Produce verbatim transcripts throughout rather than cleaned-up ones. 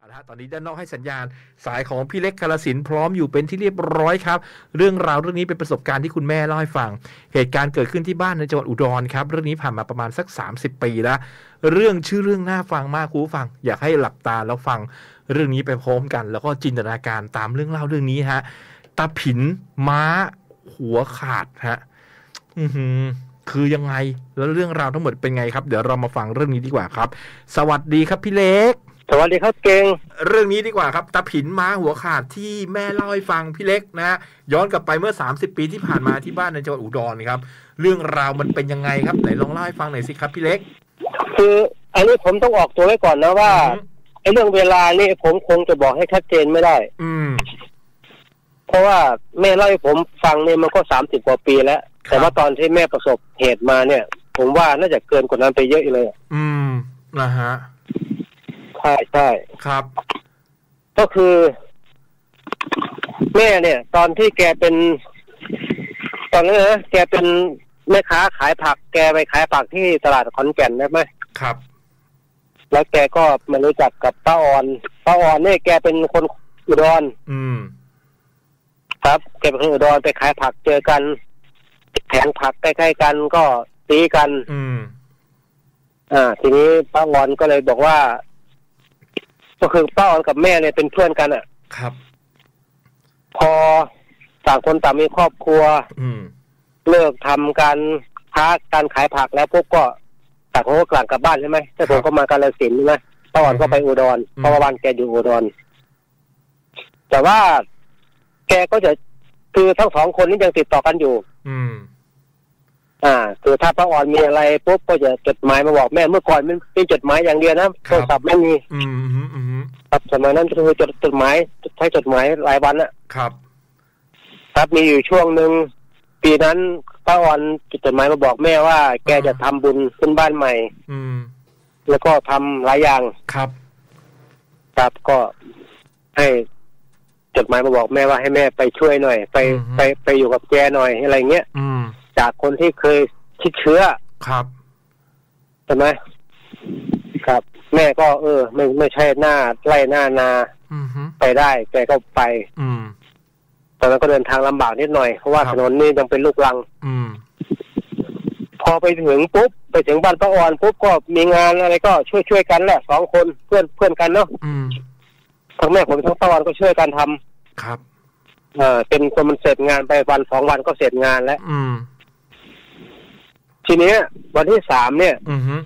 นะฮะตอนนี้ด้านนอกให้สัญญาณสายของพี่เล็กกาฬสินธุ์พร้อมอยู่เป็นที่เรียบร้อยครับเรื่องราวเรื่องนี้เป็นประสบการณ์ที่คุณแม่เล่าให้ฟังเหตุการณ์เกิดขึ้นที่บ้านในจังหวัดอุดรครับเรื่องนี้ผ่านมาประมาณสักสามสิบปีแล้วเรื่องชื่อเรื่องน่าฟังมากคุณผู้ฟังอยากให้หลับตาแล้วฟังเรื่องนี้ไปพร้อมกันแล้วก็จินตนาการตามเรื่องเล่าเรื่องนี้ฮะตาผินม้าหัวขาดฮะอือหือคือยังไงแล้วเรื่องราวทั้งหมดเป็นไงครับเดี๋ยวเรามาฟังเรื่องนี้ดีกว่าครับสวัสดีครับพี่เล็กสวัสดีครับเก่งเรื่องนี้ดีกว่าครับตาผินม้าหัวขาดที่แม่เล่าให้ฟังพี่เล็กนะย้อนกลับไปเมื่อสามสิบปีที่ผ่านมาที่บ้านในจังหวัดอุดรครับเรื่องราวมันเป็นยังไงครับไหนลองเล่าให้ฟังหน่อยสิครับพี่เล็กคืออันนี้ผมต้องออกตัวไว้ก่อนนะว่าไอ้เรื่องเวลานี่ผมคงจะบอกให้ชัดเจนไม่ได้อืมเพราะว่าแม่เล่าให้ผมฟังเนี่ยมันก็สามสิบกว่าปีแล้วแต่ว่าตอนที่แม่ประสบเหตุมาเนี่ยผมว่าน่าจะเกินกว่านั้นไปเยอะเลยอืมนะฮะใช่ใช่ครับก็คือแม่เนี่ยตอนที่แกเป็นตอนนั้นนะแกเป็นแม่ค้าขายผักแกไปขายผักที่ตลาดขอนแก่นได้ไหมครับแล้วแกก็มารู้จักกับป้าออนป้าออนเนี่ยแกเป็นคนอุดรอืมครับแกเป็นคนอุดรไปขายผักเจอกันแผงผักใกล้ๆกันก็ตีกันอืมอ่าทีนี้ป้าออนก็เลยบอกว่าก็คือป้าออนกับแม่เนี่ยเป็นเพื่อนกันอ่ะครับพอต่างคนต่างมีครอบครัวอืมเลิกทำการค้าการขายผักแล้วพวกก็ต่างคนก็กลับกลับบ้านใช่ไหมแต่ผมก็มากาฬสินธุ์ใช่ไหมป้าออนก็ไปอุดรเพราะว่าบ้านแกอยู่อุดรแต่ว่าแกก็จะคือทั้งสองคนนี้ยังติดต่อกันอยู่อืมอ่าคือถ้าป้าออนมีอะไรปุ๊บก็จะจดหมายมาบอกแม่เมื่อก่อนมันเป็นจดหมายอย่างเดียวนะโทรศัพท์ไม่มีอืมอืมอืมครับสมัยนั้นคือจดจดหมายใช้จดหมายรายวันอะครับครับมีอยู่ช่วงหนึ่งปีนั้นป้าออนจดหมายมาบอกแม่ว่าแกจะทำบุญขึ้นบ้านใหม่อืมแล้วก็ทำหลายอย่างครับครับก็ให้จดหมายมาบอกแม่ว่าให้แม่ไปช่วยหน่อยไปไปไปอยู่กับแกหน่อยอะไรเงี้ยอืมจากคนที่เคยคิดเชื้อครับใช่ไหมครับแม่ก็เออไม่ไม่ใช่หน้าไล่หน้านาไปได้แกก็ไปอืมตอนนั้นก็เดินทางลำบากนิดหน่อยเพราะว่าถนนนี่ยังเป็นลูกรังอืมพอไปถึงปุ๊บไปถึงบ้านป้าออนปุ๊บก็มีงานอะไรก็ช่วยช่วยกันแหละสองคนเพื่อนเพื่อนกันเนาะทั้งแม่ผมทั้งป้าออนก็ช่วยกันทำครับเออเป็นคนมันเสร็จงานไปวันสองวันก็เสร็จงานแล้วอืมทีนี้วันที่สามเนี่ยอือฮึ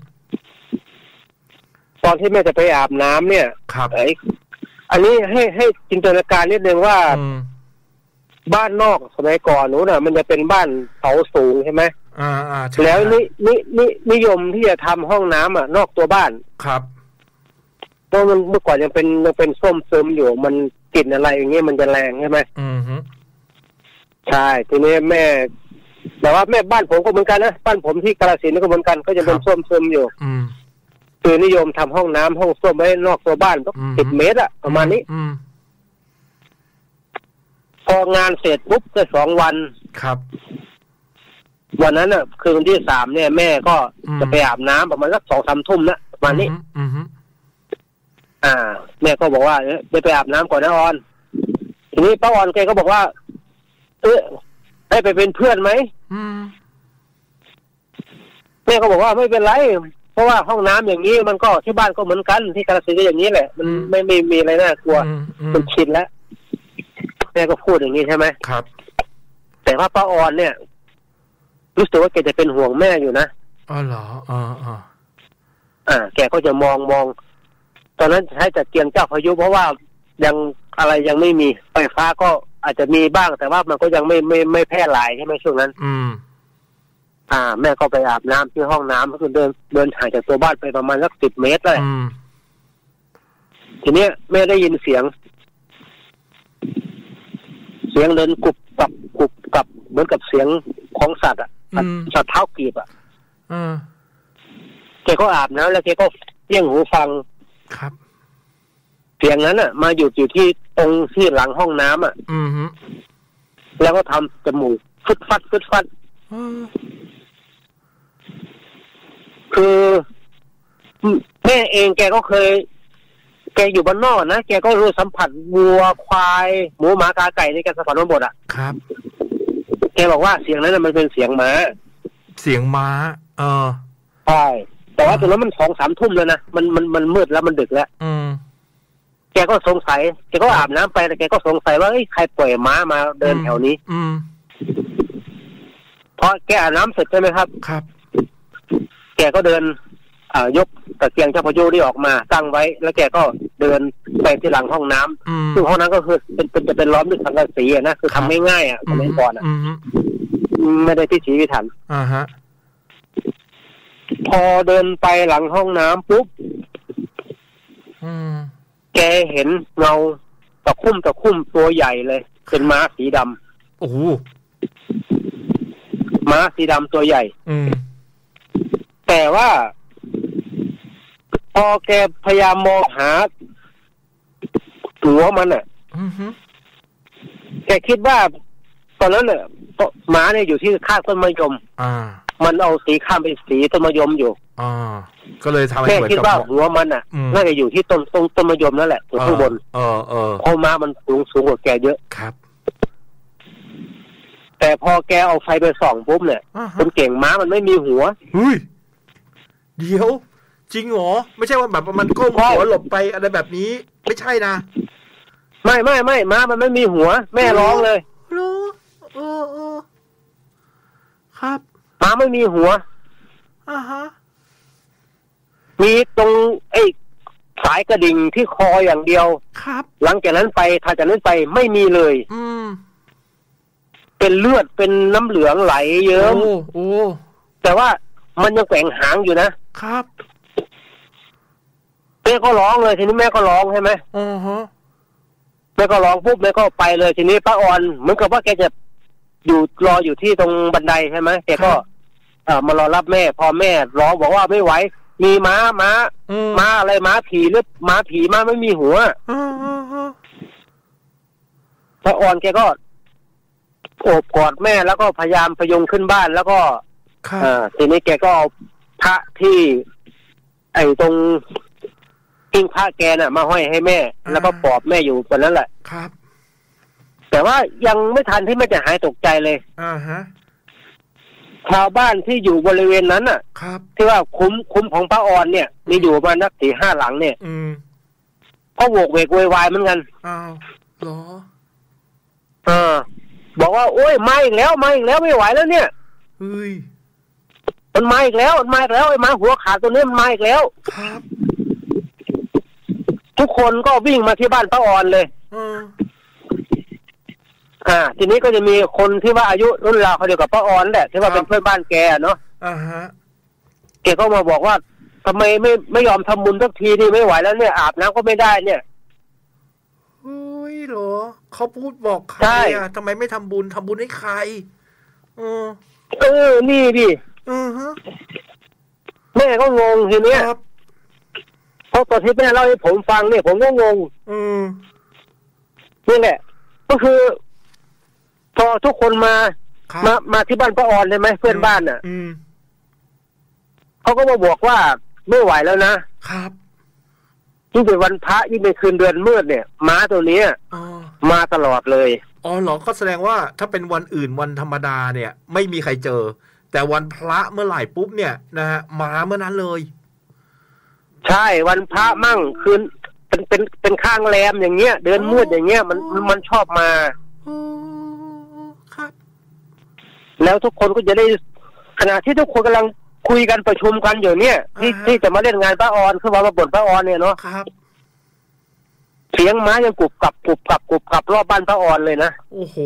ตอนที่แม่จะไปอาบน้ำเนี่ยครับไอ้อันนี้ให้ให้จินตนาการนิดนึงว่าบ้านนอกสมัยก่อนนู้นน่ะมันจะเป็นบ้านเสาสูงใช่ไหมอ่าอ่าแล้วนินินินิยมที่จะทำห้องน้ำอ่ะนอกตัวบ้านครับเพราะมันเมื่อก่อนยังเป็นยังเป็นส้มซึมอยู่มันกลิ่นอะไรอย่างเงี้ยมันจะแรงใช่ไหมอือฮึใช่ทีนี้แม่แต่ว่าแม่บ้านผมก็เหมือนกันนะบ้านผมที่กาฬสินธุ์ก็เหมือนกันก็จะเป็นส้มซึมอยู่อืมคือนิยมทำห้องน้ำห้องส้วมไว้นอกตัวบ้านสักสิบเมตรอะประมาณนี้พองานเสร็จปุ๊บก็สองวันครับวันนั้นอ่ะคือวันที่สามเนี่ยแม่ก็จะไปอาบน้ำประมาณสักสองสามทุ่มนะประมาณนี้อ่าแม่ก็บอกว่าไปไปอาบน้ำก่อนนะออนทีนี้ป้าออนแกก็บอกว่าเออให้ไปเป็นเพื่อนไหมแม่ก็บอกว่าไม่เป็นไรเพราะว่าห้องน้ำอย่างนี้มันก็ที่บ้านก็เหมือนกันที่กาฬสินธุ์ก็อย่างนี้แหละมันไม่ไม่มีอะไรน่ากลัวมันชินแล้วแม่ก็พูดอย่างนี้ใช่ไหมครับแต่ว่าป้าออนเนี่ยรู้สึกว่าแกจะเป็นห่วงแม่อยู่นะอ๋อเหรออ๋ออ๋ออ่าแกก็จะมองมองตอนนั้นใช้จากเกียงเจ้าพายุเพราะว่ายังอะไรยังไม่มีไฟฟ้าก็อาจจะมีบ้างแต่ว่ามันก็ยังไม่ไม่ไม่แพร่หลายใช่ไหมช่วงนั้นอืมอ่าแม่ก็ไปอาบน้ำที่ห้องน้ำก็คือเดินเดินห่างจากตัวบ้านไปประมาณสักสิบเมตรเลยทีนี้แม่ได้ยินเสียงเสียงเดินกุบกับกุบกับเหมือนกับเสียงของสัตว์อ่ะสัตว์เท้ากีบอ่ะแกก็อาบน้ำแล้วแกก็เลี้ยงหูฟังครับเสียงนั้นอ่ะมาอยู่อยู่ที่ตรงที่หลังห้องน้ำอ่ะแล้วก็ทำจมูกฟึดฟัดฟึดฟัดคือแม่เองแกก็เคยแกอยู่บ้านนอกนะแกก็รู้สัมผัสวัวควายหมูหมากาไก่ในการสัมผัสทั้งหมดอ่ะครับแกบอกว่าเสียงนั้นมันเป็นเสียงม้าเสียงม้าเออใช่แต่ว่าตอนนั้นมันสองสามทุ่มแล้วนะมันมันมันมืดแล้วมันดึกแล้วอืมแกก็สงสัยแกก็อาบน้ำไปแต่แกก็สงสัยว่าเอ้ยใครปล่อยม้ามาเดินแถวนี้อืมพอแกอาบน้ำเสร็จใช่ไหมครับครับแกก็เดินอ่ายกตะเกียงเจ้าพระโยนี่ออกมาตั้งไว้แล้วแกก็เดินไปที่หลังห้องน้ำซึ่งห้องน้ำก็คือเป็นเป็นจะเป็นล้อมด้วยสังกะสีนะคือทำง่ายๆอ่ะสมัยก่อนอ่ะไม่ได้พิถีพิถันอ่าฮะพอเดินไปหลังห้องน้ำปุ๊บแกเห็นเงาตะคุ่มตะคุ่มตัวใหญ่เลยเป็นม้าสีดำโอ้โหม้าสีดำตัวใหญ่แต่ว่าพอแกพยายามมองหาหัวมันอ่ะแกคิดว่าตอนนั้นเนี่ยม้าเนี่ยอยู่ที่ข้างต้นมะยมอ่ามันเอาสีข้ามไปสีต้นมะยมอยู่อ่าก็เลยทำให้เหมือนกับแกคิดว่าหัวมันอ่ะน่าจะอยู่ที่ต้นต้นต้นมะยมนั่นแหละอยู่ข้างบนเออเออเพราะม้ามันสูงสูงกว่าแกเยอะครับแต่พอแกเอาไฟไปส่องปุ๊บเนี่ยคนเก่งม้ามันไม่มีหัวเฮ้ยเดี๋ยวจริงเหรอไม่ใช่ว่าแบบมันก้มหัวหลบไปอะไรแบบนี้ไม่ใช่นะไม่ไม่ไม่ม้ามันไม่มีหัวแม่ร้องเลยรู้เออเออครับม้าไม่มีหัวอ่าฮะมีตรงไอ้สายกระดิ่งที่คออย่างเดียวครับหลังจากนั้นไปถ้าจากนั้นไปไม่มีเลยอืมเป็นเลือดเป็นน้ำเหลืองไหลเยิ้มโอ้โอ้แต่ว่ามันยังแกว่งหางอยู่นะครับแม่ก็ร้องเลยทีนี้แม่ก็ร้องใช่ไหมอือฮะแม่ก็ร้องปุ๊บแม่ก็ไปเลยทีนี้ป้าออนเหมือนกับว่าแกจะอยู่รออยู่ที่ตรงบันไดใช่ไหมแกก็เอ่อมารอรับแม่พอแม่ร้องบอกว่าไม่ไหวมีม้าม้าม้าอะไรม้าผีหรือม้าผีม้าไม่มีหัวป้าออนแกก็โอบกอดแม่แล้วก็พยายามพยุงขึ้นบ้านแล้วก็อ่าทีนี้แกก็เอาพระที่ไอ้ตรงทิ้งพระแกน่ะมาห้อยให้แม่แล้วก็ปลอบแม่อยู่บนนั้นแหละครับแต่ว่ายังไม่ทันที่แม่จะหายตกใจเลยอ่าฮะชาวบ้านที่อยู่บริเวณนั้นน่ะครับที่ว่าคุ้มคุ้มของพระออนเนี่ยมีอยู่ประมาณนักสี่ห้าหลังเนี่ยอืมก็โวกเวกโวยวายเหมือนกันอ้าวเหรอเออบอกว่าโอ้ยมาอีกแล้วมาอีกแล้วไม่ไหวแล้วเนี่ยเฮ้ยมันมาอีกแล้วมันมาอีกแล้วไอ้ม้าหัวขาดตัวนี้มันมาอีกแล้วครับทุกคนก็วิ่งมาที่บ้านป้าออนเลยอืมอ่าทีนี้ก็จะมีคนที่ว่าอายุรุ่นราวเขาเดียวกับป้าออนแหละที่ว่าเป็นเพื่อนบ้านแกเนาะอ่าฮะแกก็มาบอกว่าทำไมไม่ไม่ยอมทำบุญสักทีนี่ไม่ไหวแล้วเนี่ยอาบน้ำก็ไม่ได้เนี่ยเฮ้ยเหรอเขาพูดบอกใครอ่ะทำไมไม่ทำบุญทำบุญให้ใครเออเออนี่ดิอือฮะแม่ก็งงทีเนี้ยเพราะตอนที่แม่เล่าให้ผมฟังเนี่ยผมก็งงอืมนี่แหละก็คือพอทุกคนมามามาที่บ้านป้าออนใช่ไหมเพื่อนบ้านน่ะเขาก็มาบอกว่าไม่ไหวแล้วนะครับยิ่งเป็นวันพระยิ่งเป็นคืนเดือนมืดเนี่ยม้าตัวนี้มาตลอดเลยอ๋อเหรอก็แสดงว่าถ้าเป็นวันอื่นวันธรรมดาเนี่ยไม่มีใครเจอแต่วันพระเมื่อไหร่ปุ๊บเนี่ยนะฮะม้าเมื่อนั้นเลยใช่วันพระมั่งคืนเป็นเป็นเป็นข้างแรมอย่างเงี้ยเดือนมืดอย่างเงี้ยมันมันชอบมาครับแล้วทุกคนก็จะได้ขณะที่ทุกคนกำลังคุยกันประชุมกันอยู่เนี่ยที่ที่จะมาเล่นงานป้าออนคือว่ามาบ่นป้าออนเนี่ยเนาะครับเสียงม้ายังกรุบกรับกรุบกรับกรุบกรับรอบบ้านป้าออนเลยนะโอ้โห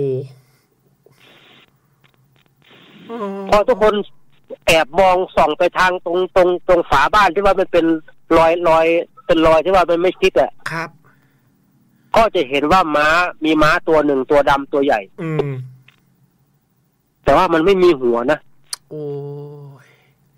พอทุกคนแอบมองส่องไปทางตรงตรงตรงฝาบ้านที่ว่ามันเป็นรอยรอยเป็นรอยที่ว่ามันไม่ชิดอ่ะครับก็จะเห็นว่าม้ามีม้าตัวหนึ่งตัวดำตัวใหญ่อืมแต่ว่ามันไม่มีหัวนะโอ้ย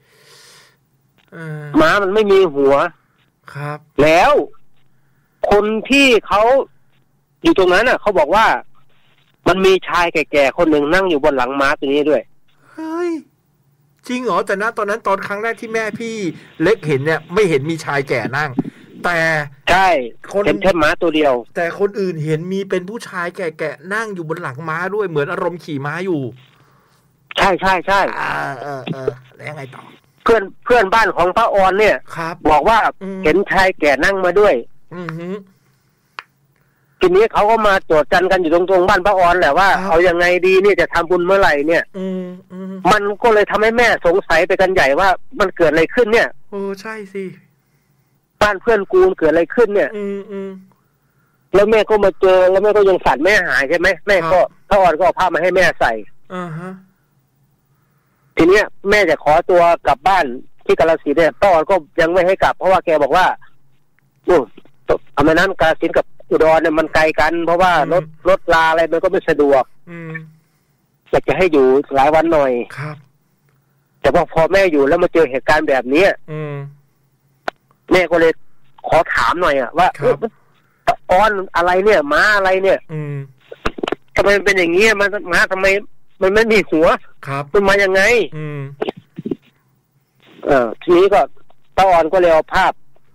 ม้ามันไม่มีหัวครับแล้วคนที่เขาอยู่ตรงนั้นน่ะเขาบอกว่ามันมีชายแก่ๆคนหนึ่งนั่งอยู่บนหลังม้าตัวนี้ด้วยเฮ้ยจริงเหรอแต่นะตอนนั้นตอนครั้งแรกที่แม่พี่เล็กเห็นเนี่ยไม่เห็นมีชายแก่นั่งแต่ใช่คนเห็นแค่ม้าตัวเดียวแต่คนอื่นเห็นมีเป็นผู้ชายแก่ๆนั่งอยู่บนหลังม้าด้วยเหมือนอารมณ์ขี่ม้าอยู่ใช่ใช่ใช่อ่าเออเออแล้วยังไงต่อเพื่อนเพื่อนบ้านของพระออนเนี่ยบอกว่าเห็นชายแก่นั่งมาด้วยอือฮึทีนี้เขาก็มาตรวจกันกันอยู่ตรงตรงบ้านพระออนแหละว่าเอายังไงดีเนี่ยจะทำบุญเมื่อไหร่เนี่ยมันก็เลยทำให้แม่สงสัยไปกันใหญ่ว่ามันเกิดอะไรขึ้นเนี่ยโอ้ใช่สิบ้านเพื่อนกูเกิดอะไรขึ้นเนี่ยอืมอืมแล้วแม่ก็มาเจอแล้วแม่ก็ยังสั่นแม่หายใช่ไหมแม่ก็พระออนก็เอาผ้ามาให้แม่ใส่อ่าฮะทีเนี้ยแม่จะขอตัวกลับบ้านที่กาฬสินธุ์เนี่ยพระออนก็ยังไม่ให้กลับเพราะว่าแกบอกว่าโอ้เอามานั้นกาฬสินธุ์กับอุดรเนี่ยมันไกลกันเพราะว่ารถรถลาอะไรมันก็ไม่สะดวกอยากจะให้อยู่หลายวันหน่อยครับแต่พอพอแม่อยู่แล้วมาเจอเหตุการณ์แบบนี้แม่ก็เลยขอถามหน่อยอ่ะว่าออนอะไรเนี่ยม้าอะไรเนี่ยทำไมเป็นอย่างนี้มันม้าทำไมมันไม่มีหัวมันมายังไงเออทีนี้ก็ตาออนก็เลยเอาภาพ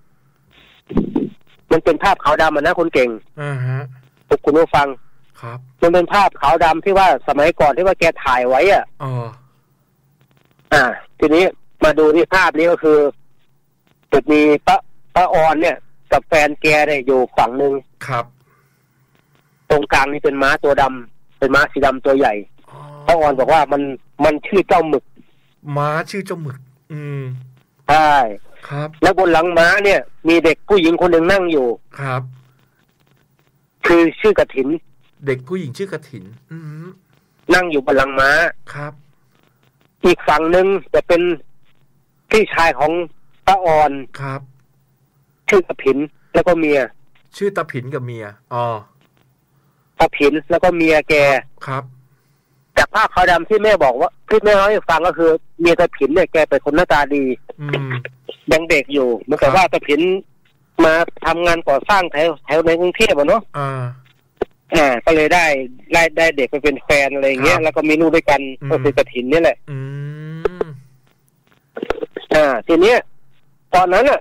มันเป็นภาพขาวดำนะคนเก่งอ่าฮะคุณผู้ฟังครับมันเป็นภาพขาวดำที่ว่าสมัยก่อนที่ว่าแกถ่ายไว้อ่ะอ๋ออ่าทีนี้มาดูที่ภาพนี้ก็คือจุดมีป้าป้าออนเนี่ยกับแฟนแกเนี่ยอยู่ฝั่งหนึ่งครับตรงกลางนี่เป็นม้าตัวดำเป็นม้าสีดำตัวใหญ่ป้าออนบอกว่ามันมันชื่อเจ้าหมึกม้าชื่อเจ้าหมึกอืมใช่ครับแล้วบนหลังม้าเนี่ยมีเด็กผู้หญิงคนหนึ่งนั่งอยู่ครับคือชื่อกฐินเด็กผู้หญิงชื่อกฐินอืมนั่งอยู่บนหลังม้าครับอีกฝั่งหนึ่งจะเป็นพี่ชายของป้าออนครับชื่อตะผินแล้วก็เมียชื่อตะผินกับเมียอ๋อตะผินแล้วก็เมียแกครับจากภาพขาวดำที่แม่บอกว่าที่แม่เล่าให้ฟังก็คือเมียตะผินเนี่ยแกเป็นคนหน้าตาดียังเด็กอยู่เมื่อแต่ว่าตะผินมาทำงานก่อสร้างแถวแถวในกรุงเทพอ่ะเนาะอ่าอ่าก็เลยได้ได้ได้เด็กไปเป็นแฟนอะไรอย่างเงี้ยแล้วก็มีลูกด้วยกันก็คือกฐินนี่แหละอืมอ่าทีเนี้ยตอนนั้นอ่ะ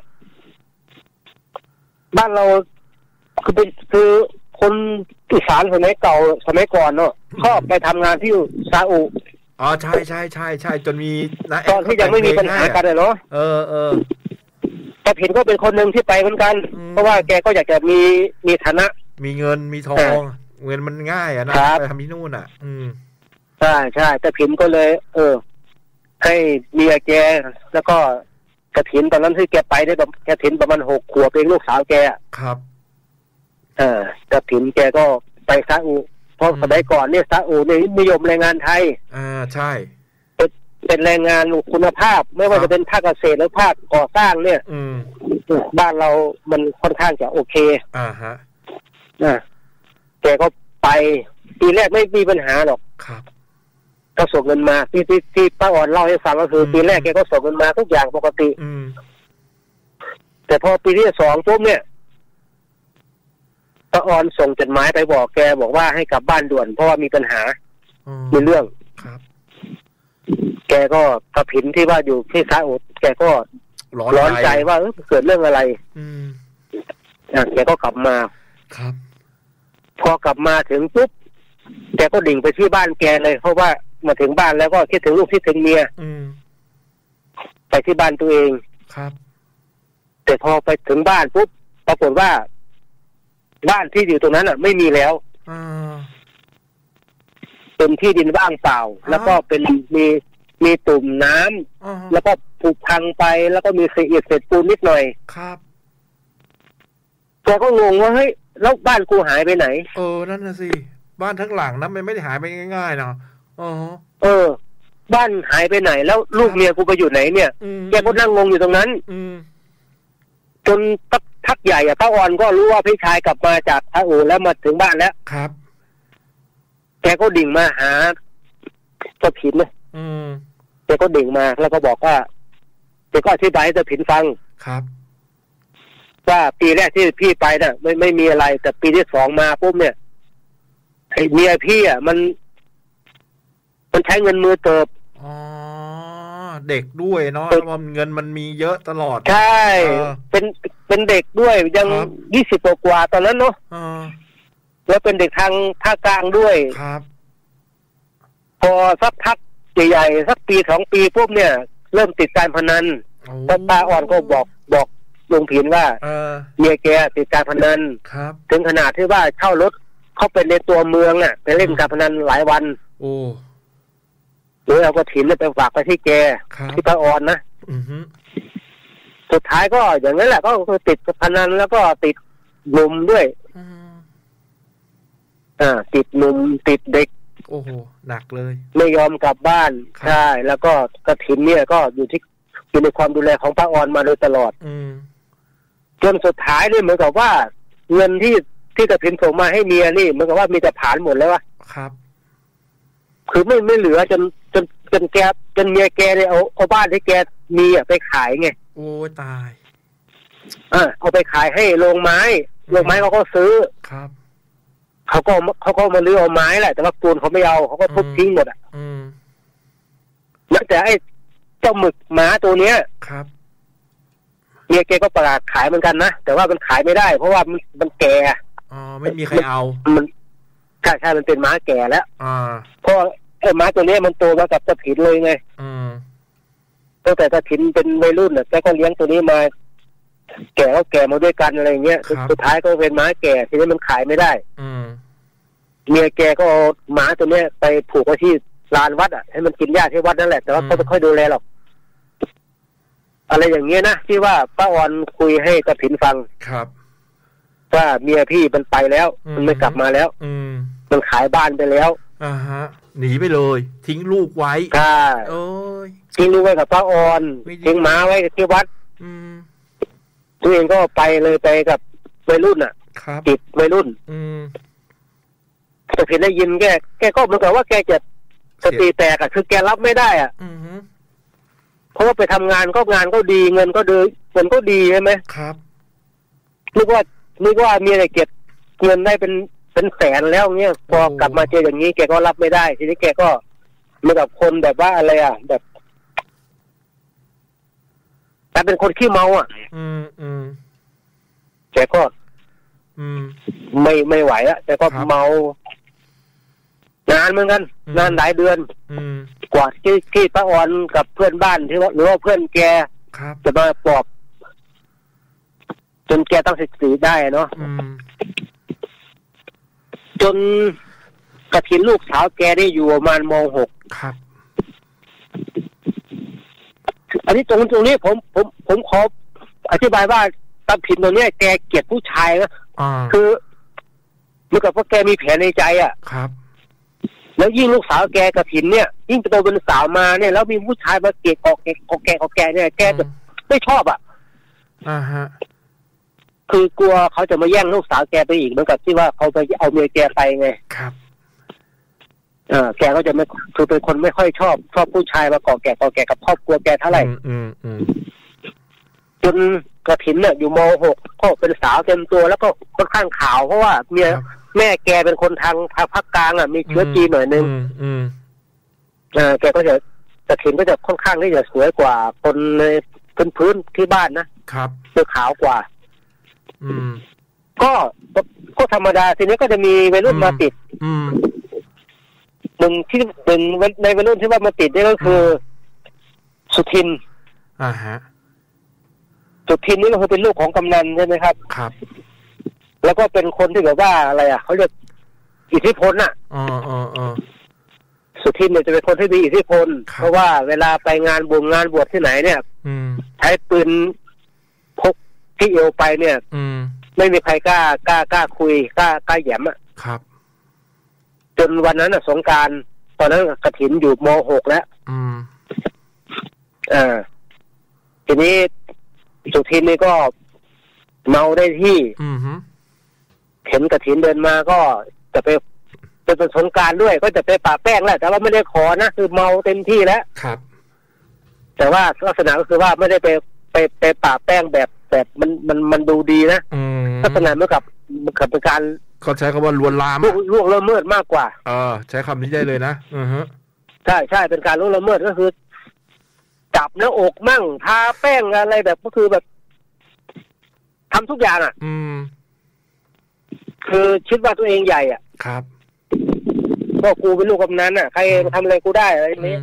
บ้านเราคือเป็นคือคนอีสานสมัยเก่าสมัยก่อนเนาะชอบไปทำงานที่ซาอุอ๋อใช่ใช่ใช่ใช่จนมีนะตอนที่ยังไม่มีปัญหากันเลยเนาะเออเออแต่เห็นก็เป็นคนหนึ่งที่ไปเหมือนกันเพราะว่าแกก็อยากจะมีมีฐานะมีเงินมีทองเงินมันง่ายอ่ะนะไปทำที่นู่นอ่ะอืมใช่ใช่แต่ผินก็เลย เออให้เมียแกแล้วก็กฐินตอนนั้นที่แกไปได้แบบกฐินประมาณหกขวบเองลูกสาวแกครับเออกฐินแกก็ไปซาอุเพราะสมัยก่อนเนี่ยซาอุเนี่ยนิยมแรงงานไทยอ่าใช่เป็นเป็นแรงงานคุณภาพไม่ว่าจะเป็นภาคเกษตรหรือภาคก่อสร้างเนี่ยอืมบ้านเรามันค่อนข้างจะโอเคอ่าฮะนะแกก็ไปปีแรกไม่มีปัญหาหรอกครับก็ส่งเงินมาที่ที่ที่ป้าอ่อนเล่าให้ฟังก็คือปีแรกแกก็ส่งเงินมาทุกอย่างปกติแต่พอปีที่สองปุ๊บเนี่ยป้าอ่อนส่งจดหมายไปบอกแกบอกว่าให้กลับบ้านด่วนเพราะว่ามีปัญหามีเรื่องครับแกก็กระผินที่ว่าอยู่ที่ซาอุแกก็ร้อนใจว่าเกิดเรื่องอะไรอืมอ่ะแกก็กลับมาครับพอกลับมาถึงปุ๊บแกก็ดิ่งไปที่บ้านแกเลยเพราะว่ามาถึงบ้านแล้วก็คิดถึงลูกคิดถึงเมียไปที่บ้านตัวเองครับแต่พอไปถึงบ้านปุ๊บปรากฏว่าบ้านที่อยู่ตรงนั้นอ่ะไม่มีแล้วเป็นที่ดินว่างเปล่าแล้วก็เป็นมีมีตุ่มน้ำแล้วก็ผุพังไปแล้วก็มีเศษอิฐเศษปูนนิดหน่อยครับแกก็งงว่าเฮ้ยแล้วบ้านกูหายไปไหนเออนั่นน่ะสิบ้านทั้งหลังนั้นมันไม่ได้หายไปง่ายๆเนาะอ๋อเออบ้านหายไปไหนแล้วลูกเมียกูไปอยู่ไหนเนี่ยแกก็นั่งงงอยู่ตรงนั้นจนสักพักใหญ่อะป้าอ่อนก็รู้ว่าพี่ชายกลับมาจากซาอุแล้วมาถึงบ้านแล้วครับแกก็ดิ่งมาหาตะผินนะแกก็ดิ่งมาแล้วก็บอกว่าแกก็อธิบายให้ตะผินฟังครับว่าปีแรกที่พี่ไปน่ะไม่ไม่มีอะไรแต่ปีที่สองมาปุ๊บเนี่ยไอ้เมียพี่อ่ะมันมันใช้เงินมือเติบอ๋อเด็กด้วยเนาะแล้วเงินมันมีเยอะตลอดใช่เป็นเป็นเด็กด้วยยังยี่สิบกว่าตอนนั้นเนาะแล้วเป็นเด็กทางภาคกลางด้วยครับพอสักพักใหญ่ๆสักปีสองปีปุ๊บเนี่ยเริ่มติดการพนันแล้วป้าอ่อนก็บอกบอกลุงผินว่าเมียแกติดการพนันถึงขนาดที่ว่าเช่ารถเข้าไปในตัวเมืองน่ะไปเล่นการพนันหลายวันโอ้โดยเอากระถิ่นไปฝากไปที่แกที่ป้าอ่อนนะสุดท้ายก็อย่างนั้นแหละก็คือติดพนันแล้วก็ติดหนุ่มด้วยอ่าติดหนุ่มติดเด็กโอ้โหหนักเลยไม่ยอมกลับบ้านใช่แล้วก็กระถิ่นเนี่ยก็อยู่ที่อยู่ในความดูแลของป้าออนมาโดยตลอดอืมจนสุดท้ายเนี่ยเหมือนกับว่าเงินที่ที่กระถิ่นส่งมาให้เมียนี่เหมือนกับว่ามีแต่ผลาญหมดแล้ววะครับคือไม่ไม่เหลือจนจนจนแกจนเมียแกเนี่ยเอาเอาบ้านที่แกมีอ่ะไปขายไงโอ้ตายอ่าเอาไปขายให้โรงไม้โรงไม้เขาก็ซื้อครับเขาก็เขาก็มาลื้อเอาไม้แหละแต่ว่าปูนเขาไม่เอาเขาก็ทุบทิ้งหมดอ่ะแล้วแต่ไอ้เจ้าหมึกหมาตัวเนี้ยครับเมียแกก็ประกาศขายเหมือนกันนะแต่ว่ามันขายไม่ได้เพราะว่ามันมันแก่อ๋อไม่มีใครเอามันใช่ใช่มันเป็นม้าแก่แล้วอ่าเพราะไอ้ม้าตัวนี้มันโตมากับกระถิ่นเลยไงอืมตั้งแต่กระถิ่นเป็นวัยรุ่นน่ะแกก็เลี้ยงตัวนี้มาแก่ก็แก่มาด้วยกันอะไรเงี้ยสุดท้ายก็เป็นม้าแก่ทีนี้มันขายไม่ได้อืมเมียแกก็เอาม้าตัวนี้ไปผูกไว้ที่ลานวัดอ่ะให้มันกินหญ้าที่วัดนั่นแหละแต่ว่าเขาไม่ค่อยดูแลหรอกอะไรอย่างเงี้ยนะที่ว่าป้าออนคุยให้กระถิ่นฟังครับว่าเมียพี่มันไปแล้วมันไม่กลับมาแล้วอืมมันขายบ้านไปแล้วอ่าฮะหนีไปเลยทิ้งลูกไว้ใช่โอ้ยทิ้งลูกไว้กับป้าออนทิ้งม้าไว้ที่วัดอืมตัวเองก็ไปเลยไปกับวัยรุ่นอ่ะติดวัยรุ่นอืมแต่เห็นได้ยินแกแกก็เหมือนกับว่าแกจะสติแตกอ่ะคือแกรับไม่ได้อ่ะเพราะว่าไปทำงานก็งานก็ดีเงินก็ดีเงินก็ดีใช่ไหมครับนึกว่านึกว่ามีอะไรเก็บเงินได้เป็นเป็นแสนแล้วเงี้ยพอกลับมาเจออย่างนี้แกก็รับไม่ได้ทีนี้แกก็เหมือนกับคนแบบว่าอะไรอ่ะแบบแต่เป็นคนขี้เมาอ่ะอืมอืมแกก็อืมไม่ไม่ไหวอ่ะแกก็เมานานเหมือนกันนานหลายเดือนกว่าที่ที่ป้าออนกับเพื่อนบ้านที่ว่าหรือว่าเพื่อนแกจะมาปลอบจนแกตั้งสติได้เนาะจนกระถิ่นลูกสาวแกได้อยู่ประมาณม.หกครับอันนี้ตรงตรงนี้ผมผมผมขออธิบายว่าตาผินตรงนี้แกเกลียดผู้ชายนะคือเหมือนกับว่าแกมีแผลในใจอ่ะครับแล้วยิ่งลูกสาวแกกับผินเนี่ยยิ่งโตเป็นสาวมาเนี่ยแล้วมีผู้ชายมาเกะกอกแกกอกแกกอกแกเนี่ยแกจะไม่ชอบอ่ะอ่าฮะคือกลัวเขาจะมาแย่งลูกสาวแกไปอีกเหมือนกับที่ว่าเขาไปเอาเมียแกไปไงครับเออแกก็จะไม่คือเป็นคนไม่ค่อยชอบชอบผู้ชายมาเกาะแกะเกาะแกะกับครอบครัวแกเท่าไหร่อืมอืมจนกระถิ่นเนี่ยอยู่ม.หกก็เป็นสาวเต็มตัวแล้วก็ค่อนข้างขาวเพราะว่าเมียแม่แกเป็นคนทางทางภาคกลางอ่ะมีเชื้อจีนหน่อยนึงอืมเออแกก็จะกระถิ่นก็จะค่อนข้างที่จะสวยกว่าคนในพื้นพื้นที่บ้านนะครับคือขาวกว่าอืมก็ก็ธรรมดาทีนี้ก็จะมีวัยรุ่นมาติดอืมหนึ่งที่หนึ่งในวัยรุ่นที่ว่ามาติดนี่ก็คือสุทินอ่าฮะสุทินนี่ก็คือเป็นลูกของกำนันใช่ไหมครับครับแล้วก็เป็นคนที่แบบว่าอะไรอ่ะเขาเรียกอิทธิพลน่ะอ๋ออ๋ออ๋อสุทินเนี่ยจะเป็นคนที่มีอิทธิพลเพราะว่าเวลาไปงานบุญงานบวชที่ไหนเนี่ยใช้ปืนพกที่เอวไปเนี่ยไม่มีใครกล้ากล้ากล้าคุยกล้ากล้าแย้มอ่ะครับจนวันนั้นอ่ะสงกรานต์ตอนนั้นกฐินอยู่ม.หกแล้วอืมอ่าทีนี้สุทินนี่ก็เมาได้ที่อือฮึเห็นกฐินเดินมาก็จะไปเป็นสงกรานต์ด้วยก็จะไปปะแป้งแหละแต่ว่าไม่ได้ขอนะคือเมาเต็มที่แล้วครับแต่ว่าลักษณะก็คือว่าไม่ได้ไปไปไปปะแป้งแบบแบบมันมันมันดูดีนะลักษณะเหมือนกับเหมือนกับเป็นการเขาใช้คำว่าลวนลามล่วงละเมิดมากกว่าเออใช้คำนี้ได้เลยนะอือฮะใช่ใช่เป็นการล่วงละเมิดก็คือจับหน้าอกมั่งทาแป้งอะไรแบบก็คือแบบทำทุกอย่างอ่ะอืมคือคิดว่าตัวเองใหญ่อ่ะครับก็กูเป็นลูกกำนันอ่ะใครมาทำอะไรกูได้อะไรนี้